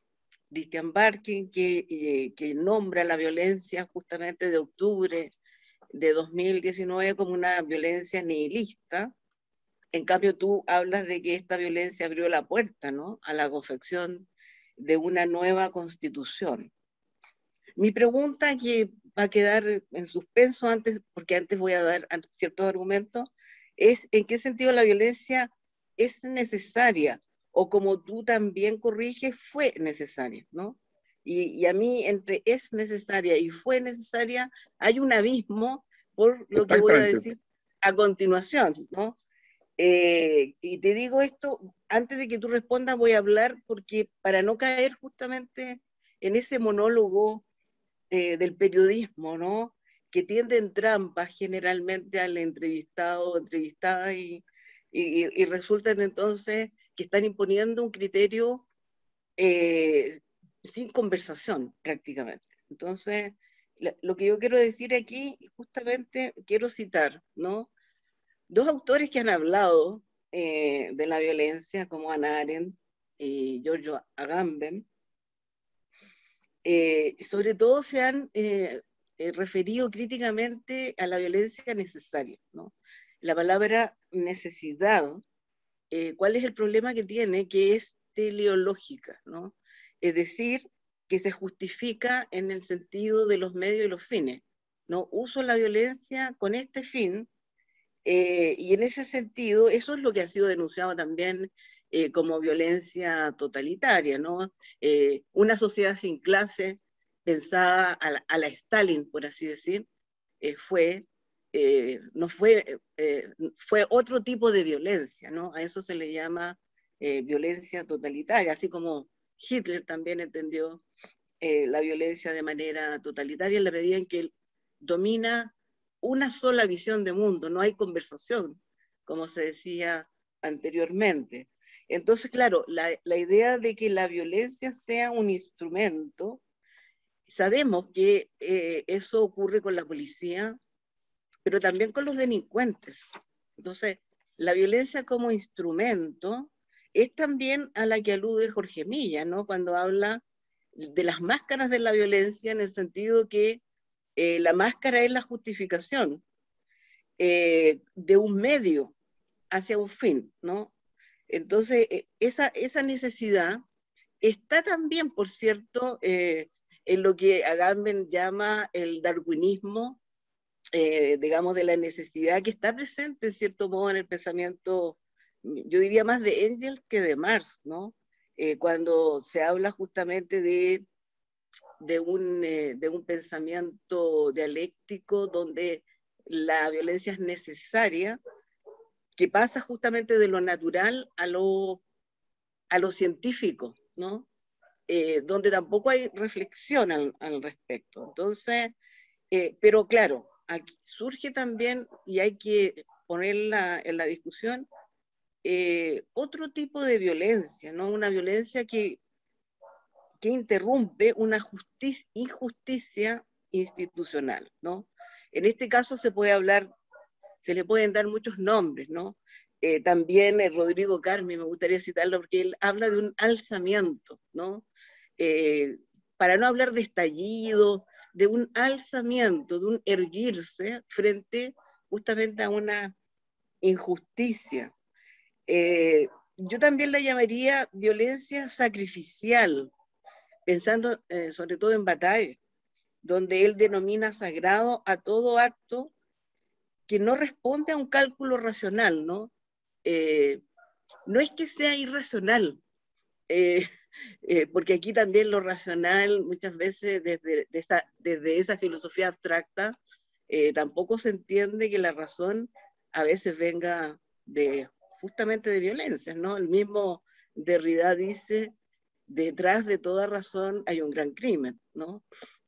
Christian Barkin, que nombra la violencia justamente de octubre de 2019 como una violencia nihilista. En cambio, tú hablas de que esta violencia abrió la puerta, ¿no?, a la confección de una nueva constitución. Mi pregunta, que va a quedar en suspenso antes, porque antes voy a dar ciertos argumentos, es ¿en qué sentido la violencia es necesaria? O como tú también corriges, fue necesaria, ¿no? Y a mí, entre es necesaria y fue necesaria, hay un abismo, por lo que voy a decir a continuación, ¿no? Y te digo esto, antes de que tú respondas voy a hablar, porque para no caer justamente en ese monólogo del periodismo, ¿no?, que tiende en trampas generalmente al entrevistado o entrevistada y resultan entonces que están imponiendo un criterio sin conversación prácticamente. Entonces, lo que yo quiero decir aquí, justamente quiero citar, ¿no?, dos autores que han hablado de la violencia, como Hannah Arendt y Giorgio Agamben. Sobre todo se han referido críticamente a la violencia necesaria, ¿no? La palabra necesidad, ¿cuál es el problema que tiene? Que es teleológica, ¿no? Es decir, que se justifica en el sentido de los medios y los fines, ¿no? Uso la violencia con este fin, y en ese sentido, eso es lo que ha sido denunciado también como violencia totalitaria, ¿no? Una sociedad sin clase, pensada a la Stalin, por así decir, fue otro tipo de violencia, ¿no? A eso se le llama violencia totalitaria, así como Hitler también entendió la violencia de manera totalitaria en la medida en que él domina una sola visión de mundo, no hay conversación, como se decía anteriormente. Entonces, claro, la idea de que la violencia sea un instrumento, sabemos que eso ocurre con la policía, pero también con los delincuentes. Entonces, la violencia como instrumento es también a la que alude Jorge Milla, ¿no?, cuando habla de las máscaras de la violencia, en el sentido que la máscara es la justificación de un medio hacia un fin, ¿no? Entonces, esa necesidad está también, por cierto, en lo que Agamben llama el darwinismo, digamos, de la necesidad, que está presente en cierto modo en el pensamiento, yo diría más de Engels que de Marx, ¿no? Cuando se habla justamente de un pensamiento dialéctico donde la violencia es necesaria, que pasa justamente de lo natural a lo científico, ¿no? Donde tampoco hay reflexión al respecto. Entonces, pero claro, aquí surge también, y hay que ponerla en la discusión, otro tipo de violencia, ¿no? Una violencia que interrumpe una injusticia institucional, ¿no? En este caso se le pueden dar muchos nombres, ¿no? También Rodrigo Carmi, me gustaría citarlo porque él habla de un alzamiento, ¿no? Para no hablar de estallido, de un alzamiento, de un erguirse frente justamente a una injusticia. Yo también la llamaría violencia sacrificial, pensando sobre todo en Bataille, donde él denomina sagrado a todo acto que no responde a un cálculo racional, ¿no? No es que sea irracional, porque aquí también lo racional, muchas veces desde esa filosofía abstracta, tampoco se entiende que la razón a veces venga justamente de violencia, ¿no? El mismo Derrida dice: detrás de toda razón hay un gran crimen, ¿no?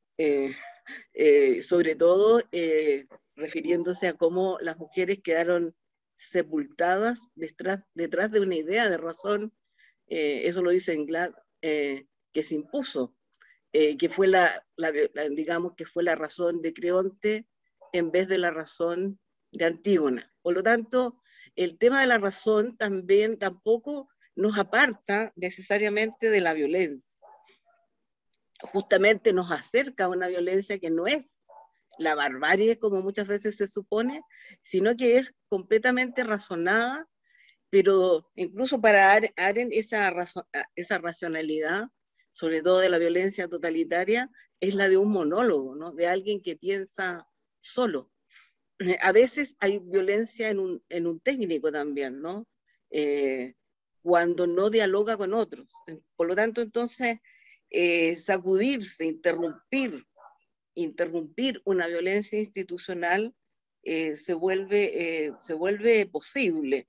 Sobre todo refiriéndose a cómo las mujeres quedaron sepultadas detrás de una idea de razón, eso lo dice Englad, que se impuso, que fue digamos que fue la razón de Creonte en vez de la razón de Antígona. Por lo tanto, el tema de la razón tampoco nos aparta necesariamente de la violencia. justamente nos acerca a una violencia que no es la barbarie como muchas veces se supone, sino que es completamente razonada, pero incluso para Arendt esa racionalidad, sobre todo de la violencia totalitaria, es la de un monólogo, ¿no? De alguien que piensa solo. A veces hay violencia en un técnico también, ¿no? Cuando no dialoga con otros. Por lo tanto, entonces, sacudirse, interrumpir una violencia institucional se vuelve posible.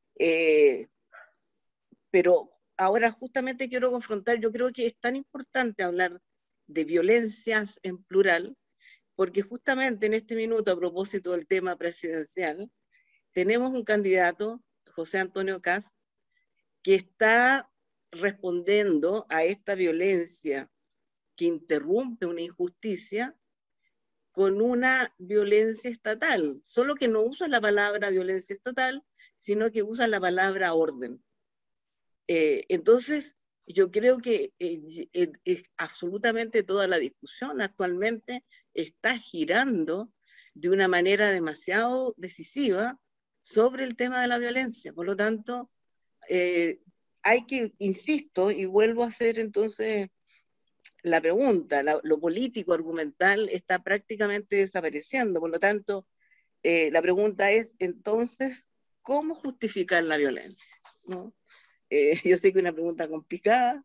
Pero ahora justamente quiero confrontar, yo creo que es tan importante hablar de violencias en plural, porque justamente en este minuto, a propósito del tema presidencial, tenemos un candidato, José Antonio Kast, que está respondiendo a esta violencia que interrumpe una injusticia con una violencia estatal, solo que no usa la palabra violencia estatal, sino que usa la palabra orden. Entonces, yo creo que absolutamente toda la discusión actualmente está girando de una manera demasiado decisiva sobre el tema de la violencia. Por lo tanto, hay que, insisto, y vuelvo a hacer entonces la pregunta, lo político argumental está prácticamente desapareciendo. Por lo tanto, la pregunta es, entonces, ¿cómo justificar la violencia? ¿No? Yo sé que es una pregunta complicada,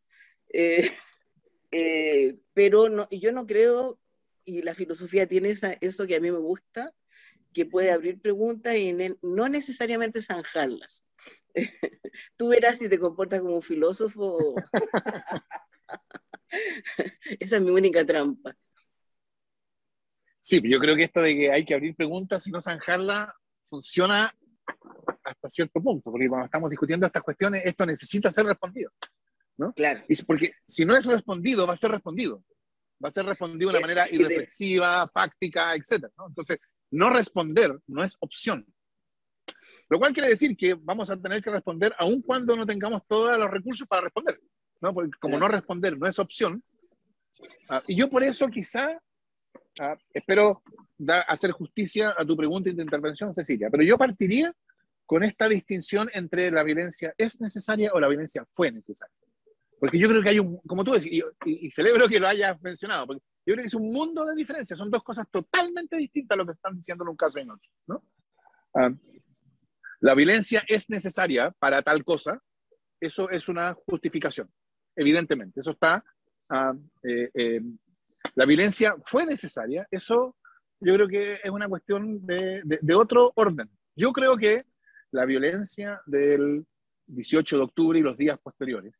pero no, yo no creo, y la filosofía tiene eso que a mí me gusta, que puede abrir preguntas y no necesariamente zanjarlas. Tú verás si te comportas como un filósofo. Esa es mi única trampa. Sí, yo creo que esto de que hay que abrir preguntas y no zanjarlas funciona hasta cierto punto, porque cuando estamos discutiendo estas cuestiones, esto necesita ser respondido, ¿no? Claro. Y porque si no es respondido, va a ser respondido. Va a ser respondido de una manera irreflexiva, fáctica, etc., ¿no? Entonces, no responder no es opción. Lo cual quiere decir que vamos a tener que responder aun cuando no tengamos todos los recursos para responder, ¿no? Porque como no responder no es opción, y yo por eso quizá espero hacer justicia a tu pregunta y tu intervención, Cecilia, pero yo partiría con esta distinción entre la violencia es necesaria o la violencia fue necesaria. Porque yo creo que hay como tú decís, y celebro que lo hayas mencionado, porque yo creo que es un mundo de diferencias, son dos cosas totalmente distintas a lo que están diciendo en un caso y en otro, ¿no? La violencia es necesaria para tal cosa, eso es una justificación, evidentemente, eso está... la violencia fue necesaria, eso yo creo que es una cuestión de otro orden. Yo creo que la violencia del 18 de octubre y los días posteriores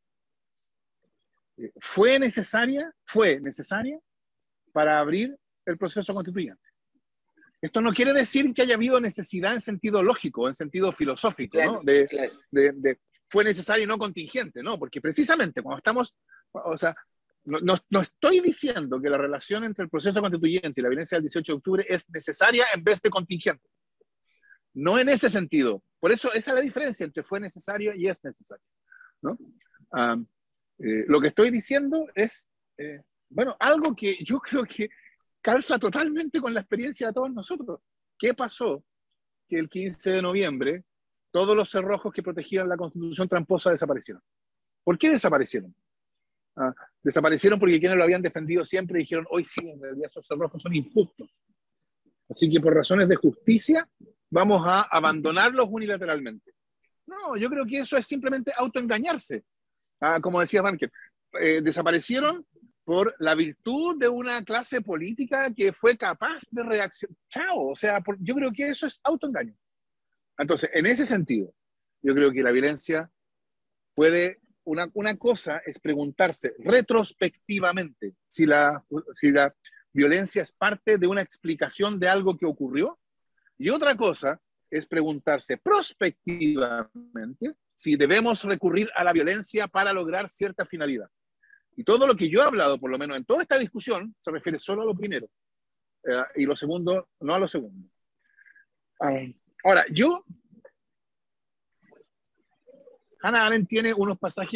fue necesaria para abrir el proceso constituyente. Esto no quiere decir que haya habido necesidad en sentido lógico, en sentido filosófico, ¿no? Fue necesario y no contingente, ¿no? Porque precisamente cuando estamos, o sea, no estoy diciendo que la relación entre el proceso constituyente y la violencia del 18 de octubre es necesaria en vez de contingente. No en ese sentido. Por eso esa es la diferencia entre fue necesario y es necesario, ¿no? Lo que estoy diciendo es, bueno, algo que yo creo que calza totalmente con la experiencia de todos nosotros. ¿Qué pasó? Que el 15 de noviembre todos los cerrojos que protegían la Constitución tramposa desaparecieron. ¿Por qué desaparecieron? Desaparecieron porque quienes lo habían defendido siempre dijeron, hoy sí, en realidad esos cerrojos son injustos. Así que por razones de justicia vamos a abandonarlos unilateralmente. No, yo creo que eso es simplemente autoengañarse. Como decía Banker, desaparecieron por la virtud de una clase política que fue capaz de reaccionar. Chao, o sea, yo creo que eso es autoengaño. Entonces, en ese sentido, yo creo que la violencia puede... Una cosa es preguntarse retrospectivamente si la violencia es parte de una explicación de algo que ocurrió, y otra cosa es preguntarse prospectivamente si debemos recurrir a la violencia para lograr cierta finalidad. Y todo lo que yo he hablado, por lo menos en toda esta discusión, se refiere solo a lo primero, y lo segundo, no a lo segundo. Ahora, Hannah Arendt tiene unos pasajes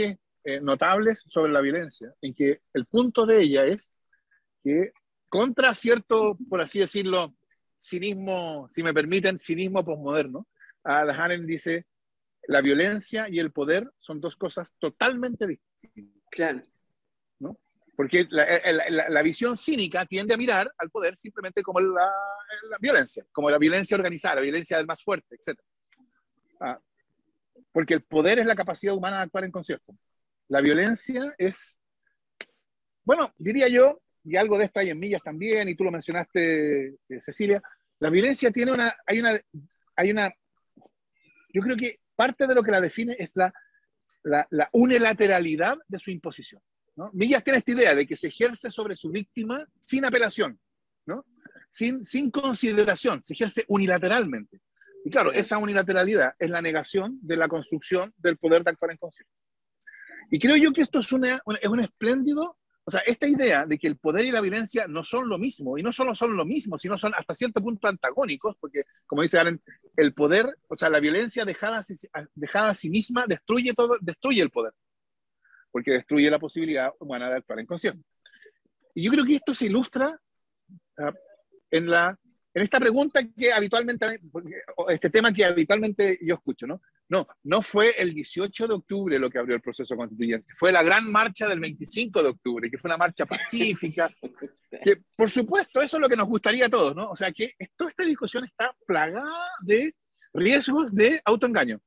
notables sobre la violencia, en que el punto de ella es que contra cierto, por así decirlo, cinismo, si me permiten, cinismo posmoderno, Hannah Arendt dice, la violencia y el poder son dos cosas totalmente distintas. Claro. ¿No? Porque la visión cínica tiende a mirar al poder simplemente como la violencia, como la violencia organizada, la violencia del más fuerte, etc. Porque el poder es la capacidad humana de actuar en concierto. La violencia es, bueno, diría yo, y algo de esto hay en Millas también, y tú lo mencionaste, Cecilia, la violencia tiene yo creo que parte de lo que la define es la unilateralidad de su imposición, ¿no? Millas tiene esta idea de que se ejerce sobre su víctima sin apelación, ¿no? Sin consideración, se ejerce unilateralmente. Y claro, esa unilateralidad es la negación de la construcción del poder de actuar en concierto. Y creo yo que esto es un espléndido, o sea, esta idea de que el poder y la violencia no son lo mismo, y no solo son lo mismo, sino son hasta cierto punto antagónicos, porque, como dice Arendt, el poder, o sea, la violencia dejada a sí misma destruye el poder, porque destruye la posibilidad humana de actuar en concierto. Y yo creo que esto se ilustra en esta pregunta que habitualmente, este tema que habitualmente yo escucho, ¿no? No fue el 18 de octubre lo que abrió el proceso constituyente, fue la gran marcha del 25 de octubre, que fue una marcha pacífica, que por supuesto eso es lo que nos gustaría a todos, ¿no? O sea que toda esta discusión está plagada de riesgos de autoengaño.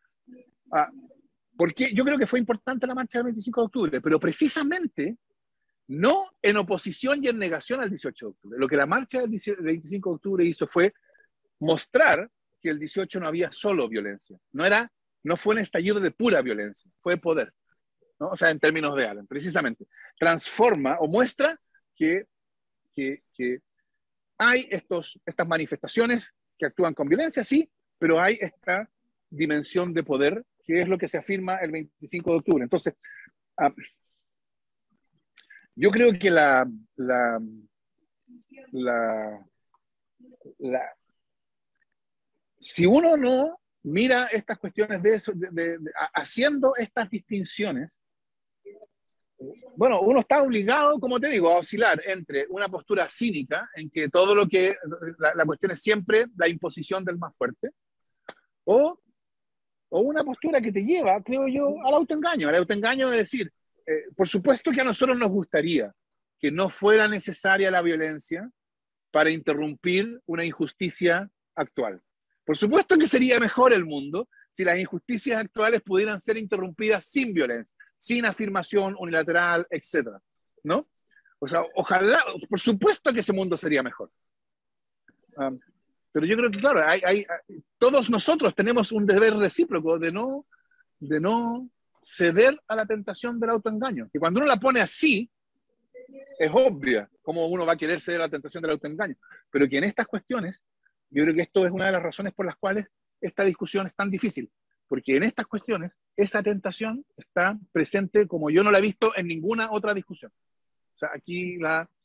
Porque yo creo que fue importante la marcha del 25 de octubre, pero precisamente no en oposición y en negación al 18 de octubre. Lo que la marcha del 25 de octubre hizo fue mostrar que el 18 no había solo violencia. No fue un estallido de pura violencia, fue poder, ¿no? O sea, en términos de Arendt, precisamente. Transforma o muestra que hay estas manifestaciones que actúan con violencia, sí, pero hay esta dimensión de poder que es lo que se afirma el 25 de octubre. Entonces, yo creo que si uno no mira estas cuestiones haciendo estas distinciones, bueno, uno está obligado, como te digo, a oscilar entre una postura cínica, en que todo lo que, la cuestión es siempre la imposición del más fuerte, o una postura que te lleva, creo yo, al autoengaño de decir, por supuesto que a nosotros nos gustaría que no fuera necesaria la violencia para interrumpir una injusticia actual. Por supuesto que sería mejor el mundo si las injusticias actuales pudieran ser interrumpidas sin violencia, sin afirmación unilateral, etc. ¿No? O sea, ojalá, por supuesto que ese mundo sería mejor. Pero yo creo que, claro, todos nosotros tenemos un deber recíproco de no ceder a la tentación del autoengaño. Que cuando uno la pone así, es obvia cómo uno va a querer ceder a la tentación del autoengaño. Pero que en estas cuestiones, yo creo que esto es una de las razones por las cuales esta discusión es tan difícil. Porque en estas cuestiones, esa tentación está presente como yo no la he visto en ninguna otra discusión. O sea, aquí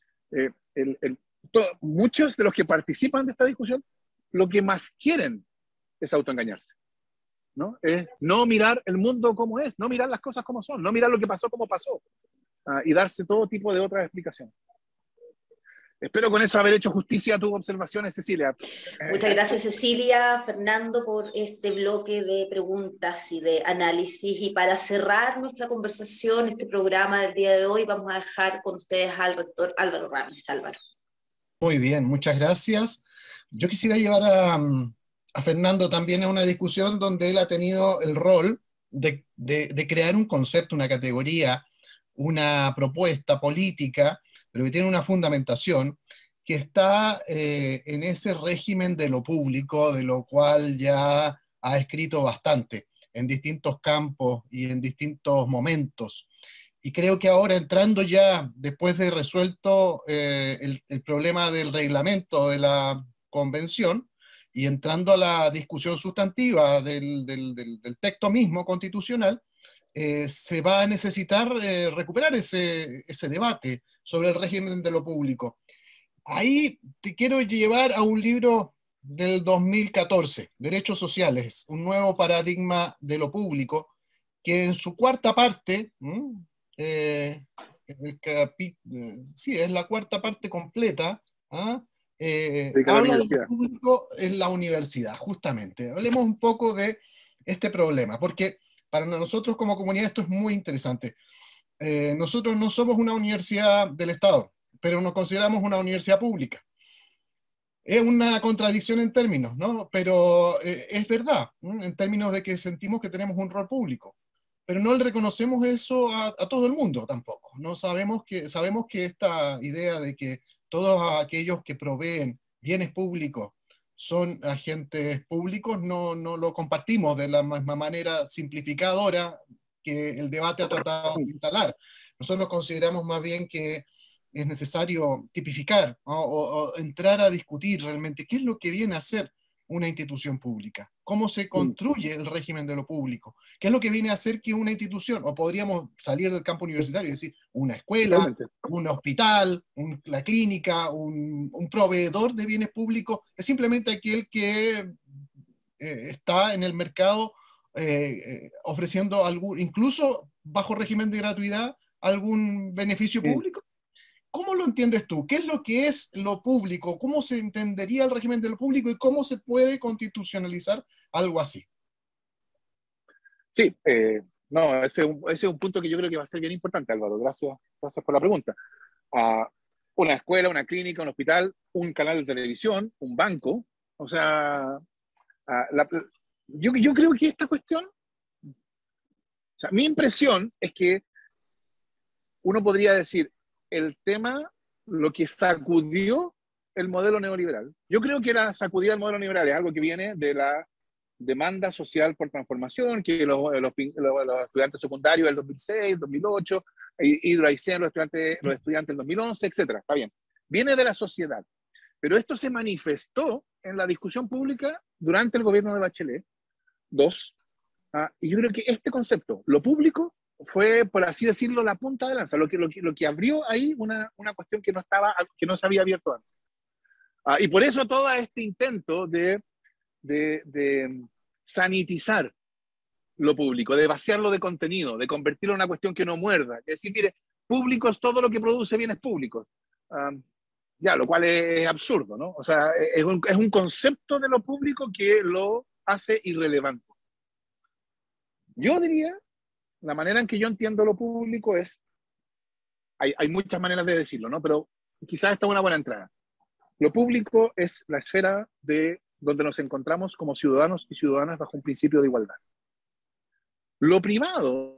muchos de los que participan de esta discusión, lo que más quieren es autoengañarse, ¿no? Es no mirar el mundo como es, no mirar las cosas como son, no mirar lo que pasó como pasó, y darse todo tipo de otras explicaciones. Espero con eso haber hecho justicia a tus observaciones, Cecilia. Muchas gracias, Cecilia, Fernando, por este bloque de preguntas y de análisis. Y para cerrar nuestra conversación, este programa del día de hoy, vamos a dejar con ustedes al rector Álvaro Ramis. Álvaro. Muy bien, muchas gracias. Yo quisiera llevar a Fernando también a una discusión donde él ha tenido el rol de crear un concepto, una categoría, una propuesta política, pero que tiene una fundamentación que está en ese régimen de lo público, de lo cual ya ha escrito bastante en distintos campos y en distintos momentos. Y creo que ahora, entrando ya, después de resuelto el problema del reglamento de la convención, y entrando a la discusión sustantiva del texto mismo constitucional, se va a necesitar recuperar ese debate sobre el régimen de lo público. Ahí te quiero llevar a un libro del 2014, Derechos Sociales, un nuevo paradigma de lo público, que en su cuarta parte, sí, es la cuarta parte completa, habla del público en la universidad, justamente. Hablemos un poco de este problema, porque para nosotros como comunidad esto es muy interesante. Nosotros no somos una universidad del Estado, pero nos consideramos una universidad pública. Es una contradicción en términos, ¿no? Pero es verdad, en términos de que sentimos que tenemos un rol público. Pero no le reconocemos eso a todo el mundo tampoco. No sabemos que esta idea de que todos aquellos que proveen bienes públicos son agentes públicos, no lo compartimos de la misma manera simplificadora que el debate ha tratado de instalar. Nosotros consideramos más bien que es necesario tipificar, ¿no? o entrar a discutir realmente qué es lo que viene a ser una institución pública, cómo se construye el régimen de lo público, qué es lo que viene a ser que una institución, o podríamos salir del campo universitario y decir una escuela, un hospital, la clínica, un proveedor de bienes públicos, es simplemente aquel que está en el mercado ofreciendo incluso bajo régimen de gratuidad, algún beneficio público. ¿Cómo lo entiendes tú? ¿Qué es lo que es lo público? ¿Cómo se entendería el régimen de lo público y cómo se puede constitucionalizar algo así? Sí, no, ese es un punto que yo creo que va a ser bien importante, Álvaro. Gracias por la pregunta. Una escuela, una clínica, un hospital, un canal de televisión, un banco. O sea, yo creo que esta cuestión, o sea, mi impresión es que uno podría decir, el tema, lo que sacudió el modelo neoliberal. Yo creo que la sacudida del modelo neoliberal es algo que viene de la demanda social por transformación, que los estudiantes secundarios del 2006, 2008, Hidroaicén, los estudiantes del 2011, etc. Está bien. Viene de la sociedad. Pero esto se manifestó en la discusión pública durante el gobierno de Bachelet II. Y yo creo que este concepto, lo público, fue, por así decirlo, la punta de lanza, lo que abrió ahí una cuestión que no se había abierto antes. Y por eso todo este intento de sanitizar lo público, de vaciarlo de contenido, de convertirlo en una cuestión que no muerda, es decir, mire, público es todo lo que produce bienes públicos. Ya, lo cual es absurdo, ¿no? O sea, es un concepto de lo público que lo hace irrelevante. Yo diría, la manera en que yo entiendo lo público es, hay muchas maneras de decirlo, ¿no? Pero quizás esta es una buena entrada. Lo público es la esfera de donde nos encontramos como ciudadanos y ciudadanas bajo un principio de igualdad. Lo privado,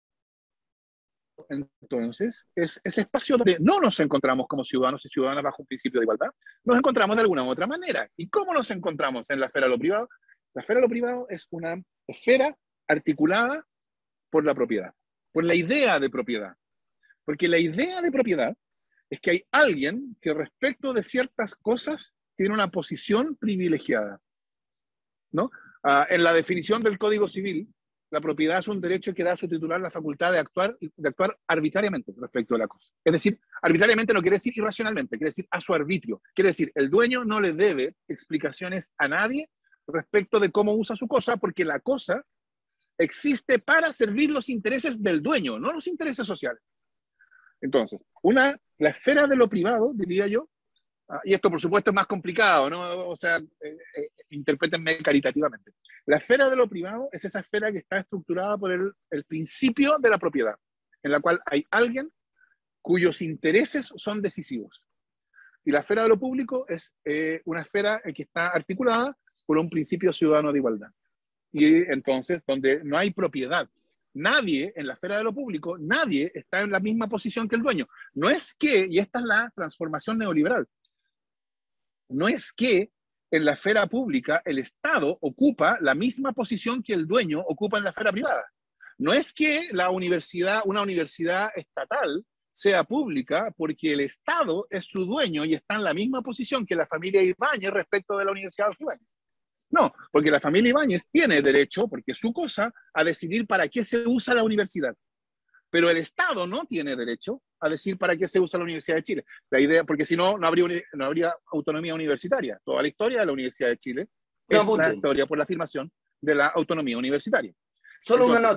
entonces, es ese espacio donde no nos encontramos como ciudadanos y ciudadanas bajo un principio de igualdad, nos encontramos de alguna u otra manera. ¿Y cómo nos encontramos en la esfera de lo privado? La esfera de lo privado es una esfera articulada por la propiedad, por la idea de propiedad. Porque la idea de propiedad es que hay alguien que respecto de ciertas cosas tiene una posición privilegiada, ¿no? En la definición del Código Civil, la propiedad es un derecho que da a su titular la facultad de actuar arbitrariamente respecto de la cosa. Es decir, arbitrariamente no quiere decir irracionalmente, quiere decir a su arbitrio. Quiere decir, el dueño no le debe explicaciones a nadie respecto de cómo usa su cosa, porque la cosa existe para servir los intereses del dueño, no los intereses sociales. Entonces, la esfera de lo privado, diría yo, y esto por supuesto es más complicado, ¿no? O sea, interprétenme caritativamente. La esfera de lo privado es esa esfera que está estructurada por el principio de la propiedad, en la cual hay alguien cuyos intereses son decisivos. Y la esfera de lo público es una esfera que está articulada por un principio ciudadano de igualdad. Y entonces, donde no hay propiedad, nadie en la esfera de lo público, nadie está en la misma posición que el dueño. No es que, y esta es la transformación neoliberal, no es que en la esfera pública el Estado ocupa la misma posición que el dueño ocupa en la esfera privada. No es que una universidad estatal sea pública porque el Estado es su dueño y está en la misma posición que la familia Ibáñez respecto de la Universidad de Ibáñez. No, porque la familia Ibáñez tiene derecho, porque es su cosa, a decidir para qué se usa la universidad. Pero el Estado no tiene derecho a decir para qué se usa la Universidad de Chile. La idea, porque si no, no habría autonomía universitaria. Toda la historia de la Universidad de Chile es la historia por la afirmación de la autonomía universitaria. Solo entonces, una nota.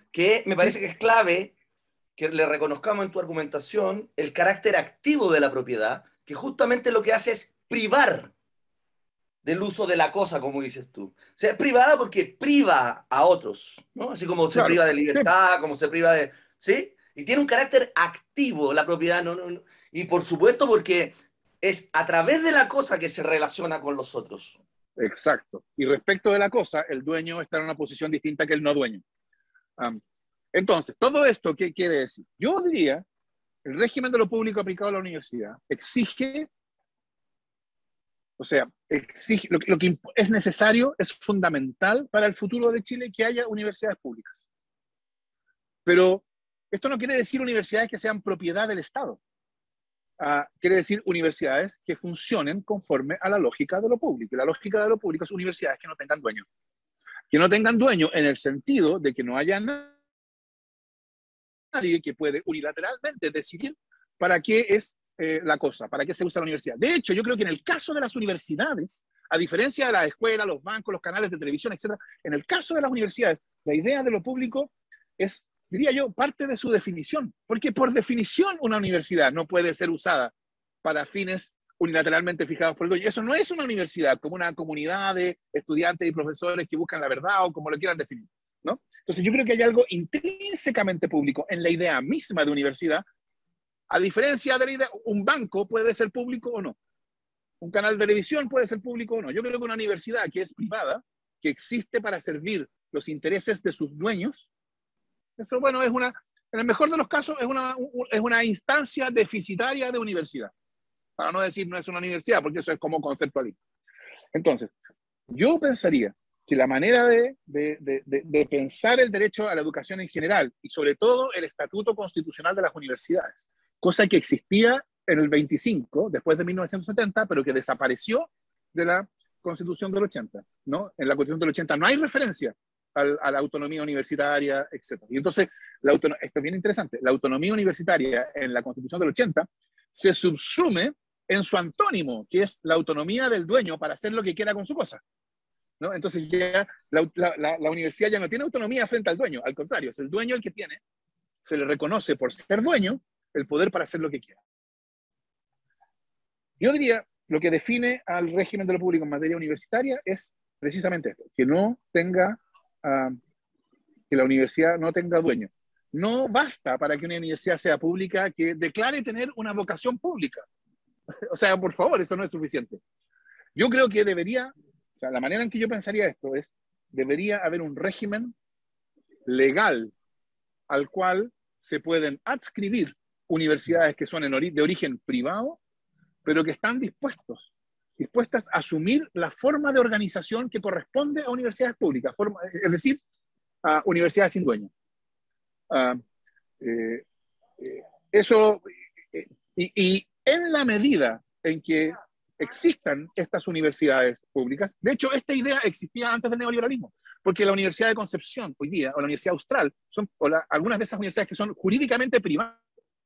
que me parece que es clave que le reconozcamos en tu argumentación el carácter activo de la propiedad, que justamente lo que hace es privar del uso de la cosa, como dices tú. O sea, es privada porque priva a otros, ¿no? Así como se priva de libertad, como se priva de... ¿Sí? Y tiene un carácter activo la propiedad, no. Y por supuesto porque es a través de la cosa que se relaciona con los otros. Exacto. Y respecto de la cosa, el dueño está en una posición distinta que el no dueño. Entonces, todo esto, ¿qué quiere decir? Yo diría, el régimen de lo público aplicado a la universidad exige, o sea, exige lo que es necesario, es fundamental para el futuro de Chile que haya universidades públicas. Pero esto no quiere decir universidades que sean propiedad del Estado. Quiere decir universidades que funcionen conforme a la lógica de lo público. Y la lógica de lo público es universidades que no tengan dueño. Que no tengan dueño en el sentido de que no haya nadie que puede unilateralmente decidir para qué es la cosa, para qué se usa la universidad. De hecho, yo creo que en el caso de las universidades, a diferencia de las escuelas, los bancos, los canales de televisión, etc., en el caso de las universidades, la idea de lo público es, diría yo, parte de su definición. Porque por definición una universidad no puede ser usada para fines unilateralmente fijados por el dueño. Eso no es una universidad, como una comunidad de estudiantes y profesores que buscan la verdad o como lo quieran definir, ¿no? Entonces yo creo que hay algo intrínsecamente público en la idea misma de universidad, a diferencia de la idea, un banco puede ser público o no, un canal de televisión puede ser público o no. Yo creo que una universidad que es privada, que existe para servir los intereses de sus dueños, eso, bueno, es una, en el mejor de los casos, es una instancia deficitaria de universidad. Para no decir no es una universidad, porque eso es como conceptualismo. Entonces, yo pensaría que la manera de pensar el derecho a la educación en general, y sobre todo el estatuto constitucional de las universidades, cosa que existía en el 25, después de 1970, pero que desapareció de la Constitución del 80, ¿no? En la Constitución del 80 no hay referencia a la autonomía universitaria, etc. Y entonces, esto es bien interesante, la autonomía universitaria en la Constitución del 80 se subsume en su antónimo, que es la autonomía del dueño para hacer lo que quiera con su cosa, ¿no? Entonces ya la universidad ya no tiene autonomía frente al dueño, al contrario, es el dueño el que tiene, se le reconoce por ser dueño el poder para hacer lo que quiera. Yo diría, lo que define al régimen de lo público en materia universitaria es precisamente esto, que no tenga, que la universidad no tenga dueño. No basta para que una universidad sea pública que declare tener una vocación pública. O sea, por favor, eso no es suficiente. Yo creo que debería, o sea, la manera en que yo pensaría esto es, debería haber un régimen legal al cual se pueden adscribir universidades que son de origen privado, pero que están dispuestas a asumir la forma de organización que corresponde a universidades públicas, es decir, a universidades sin dueño. Y en la medida en que existan estas universidades públicas, de hecho, esta idea existía antes del neoliberalismo, porque la Universidad de Concepción hoy día, o la Universidad Austral, algunas de esas universidades que son jurídicamente privadas,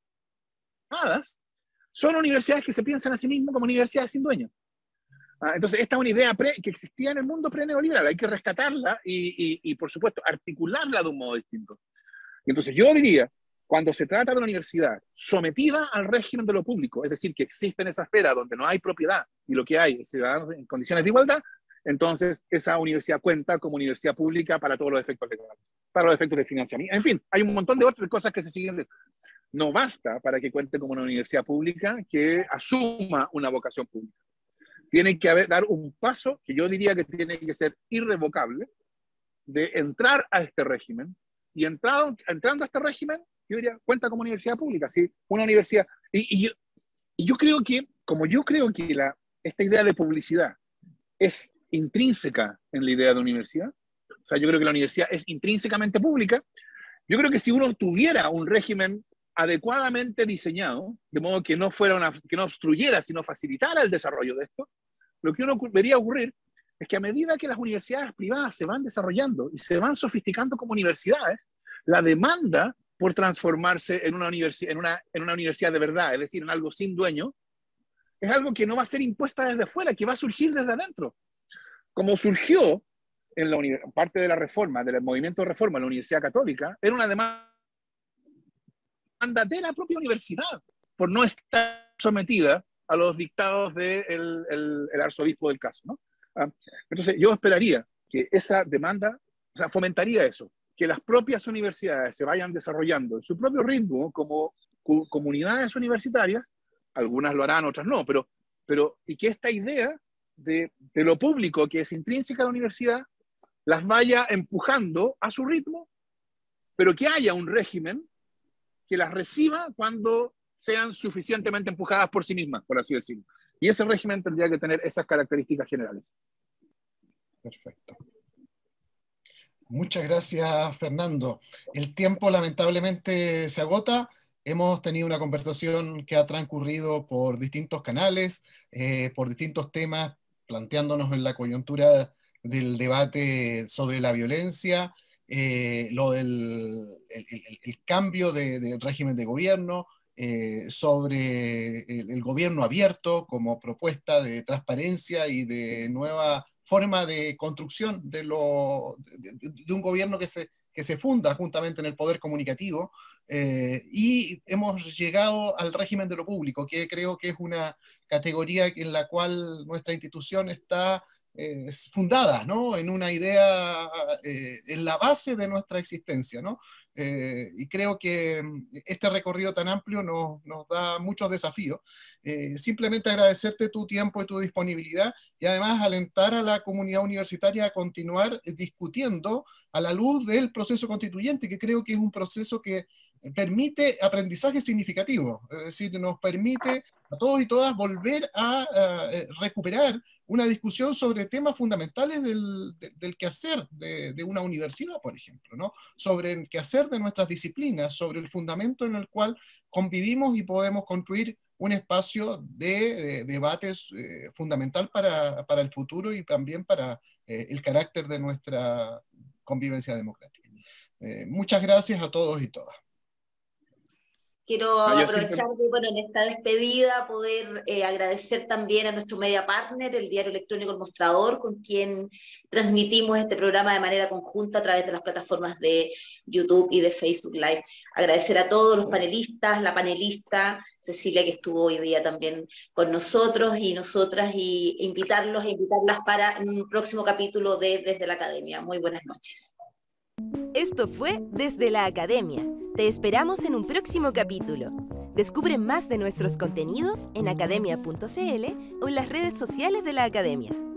son universidades que se piensan a sí mismas como universidades sin dueño. Entonces, esta es una idea que existía en el mundo pre-neoliberal, hay que rescatarla y, por supuesto, articularla de un modo distinto. Y entonces yo diría, cuando se trata de una universidad sometida al régimen de lo público, es decir, que existe en esa esfera donde no hay propiedad y lo que hay es ciudadanos en condiciones de igualdad, entonces esa universidad cuenta como universidad pública para todos los efectos legales, para los efectos de financiamiento. En fin, hay un montón de otras cosas que se siguen. No basta para que cuente como una universidad pública que asuma una vocación pública. Tiene que dar un paso que yo diría que tiene que ser irrevocable de entrar a este régimen, y entrando a este régimen, yo diría, cuenta como universidad pública, ¿sí? Una universidad. Y yo creo que, como yo creo que esta idea de publicidad es intrínseca en la idea de universidad, o sea, yo creo que la universidad es intrínsecamente pública, yo creo que si uno tuviera un régimen adecuadamente diseñado, de modo que no obstruyera, sino facilitara el desarrollo de esto, lo que uno vería ocurrir es que a medida que las universidades privadas se van desarrollando y se van sofisticando como universidades, la demanda por transformarse en una universidad de verdad, es decir, en algo sin dueño, es algo que no va a ser impuesta desde afuera, que va a surgir desde adentro. Como surgió parte de la reforma, del movimiento de reforma en la Universidad Católica, era una demanda de la propia universidad, por no estar sometida a los dictados del arzobispo del caso, ¿no? Entonces, yo esperaría que esa demanda, o sea, fomentaría eso, que las propias universidades se vayan desarrollando en su propio ritmo como comunidades universitarias, algunas lo harán, otras no, pero y que esta idea de lo público que es intrínseca a la universidad las vaya empujando a su ritmo, pero que haya un régimen que las reciba cuando sean suficientemente empujadas por sí mismas, por así decirlo. Y ese régimen tendría que tener esas características generales. Perfecto. Muchas gracias, Fernando. El tiempo lamentablemente se agota. Hemos tenido una conversación que ha transcurrido por distintos canales, por distintos temas, planteándonos en la coyuntura del debate sobre la violencia, el cambio del régimen de gobierno, sobre el gobierno abierto como propuesta de transparencia y de nueva forma de construcción de un gobierno que se funda juntamente en el poder comunicativo, y hemos llegado al régimen de lo público, que creo que es una categoría en la cual nuestra institución está fundada, ¿no? En una idea, en la base de nuestra existencia, ¿no? Y creo que este recorrido tan amplio nos da muchos desafíos. Simplemente agradecerte tu tiempo y tu disponibilidad, y además alentar a la comunidad universitaria a continuar discutiendo a la luz del proceso constituyente, que creo que es un proceso que permite aprendizaje significativo, es decir, nos permite a todos y todas volver a recuperar una discusión sobre temas fundamentales del quehacer de una universidad, por ejemplo, ¿no? Sobre el quehacer de nuestras disciplinas, sobre el fundamento en el cual convivimos y podemos construir un espacio de debates fundamental para el futuro y también para el carácter de nuestra convivencia democrática. Muchas gracias a todos y todas. Quiero aprovechar en esta despedida poder agradecer también a nuestro media partner, el diario electrónico El Mostrador, con quien transmitimos este programa de manera conjunta a través de las plataformas de YouTube y de Facebook Live. Agradecer a todos los panelistas, la panelista Cecilia, que estuvo hoy día también con nosotros y nosotras, y invitarlas para un próximo capítulo de Desde la Academia. Muy buenas noches. Esto fue Desde la Academia. Te esperamos en un próximo capítulo. Descubre más de nuestros contenidos en academia.cl o en las redes sociales de la Academia.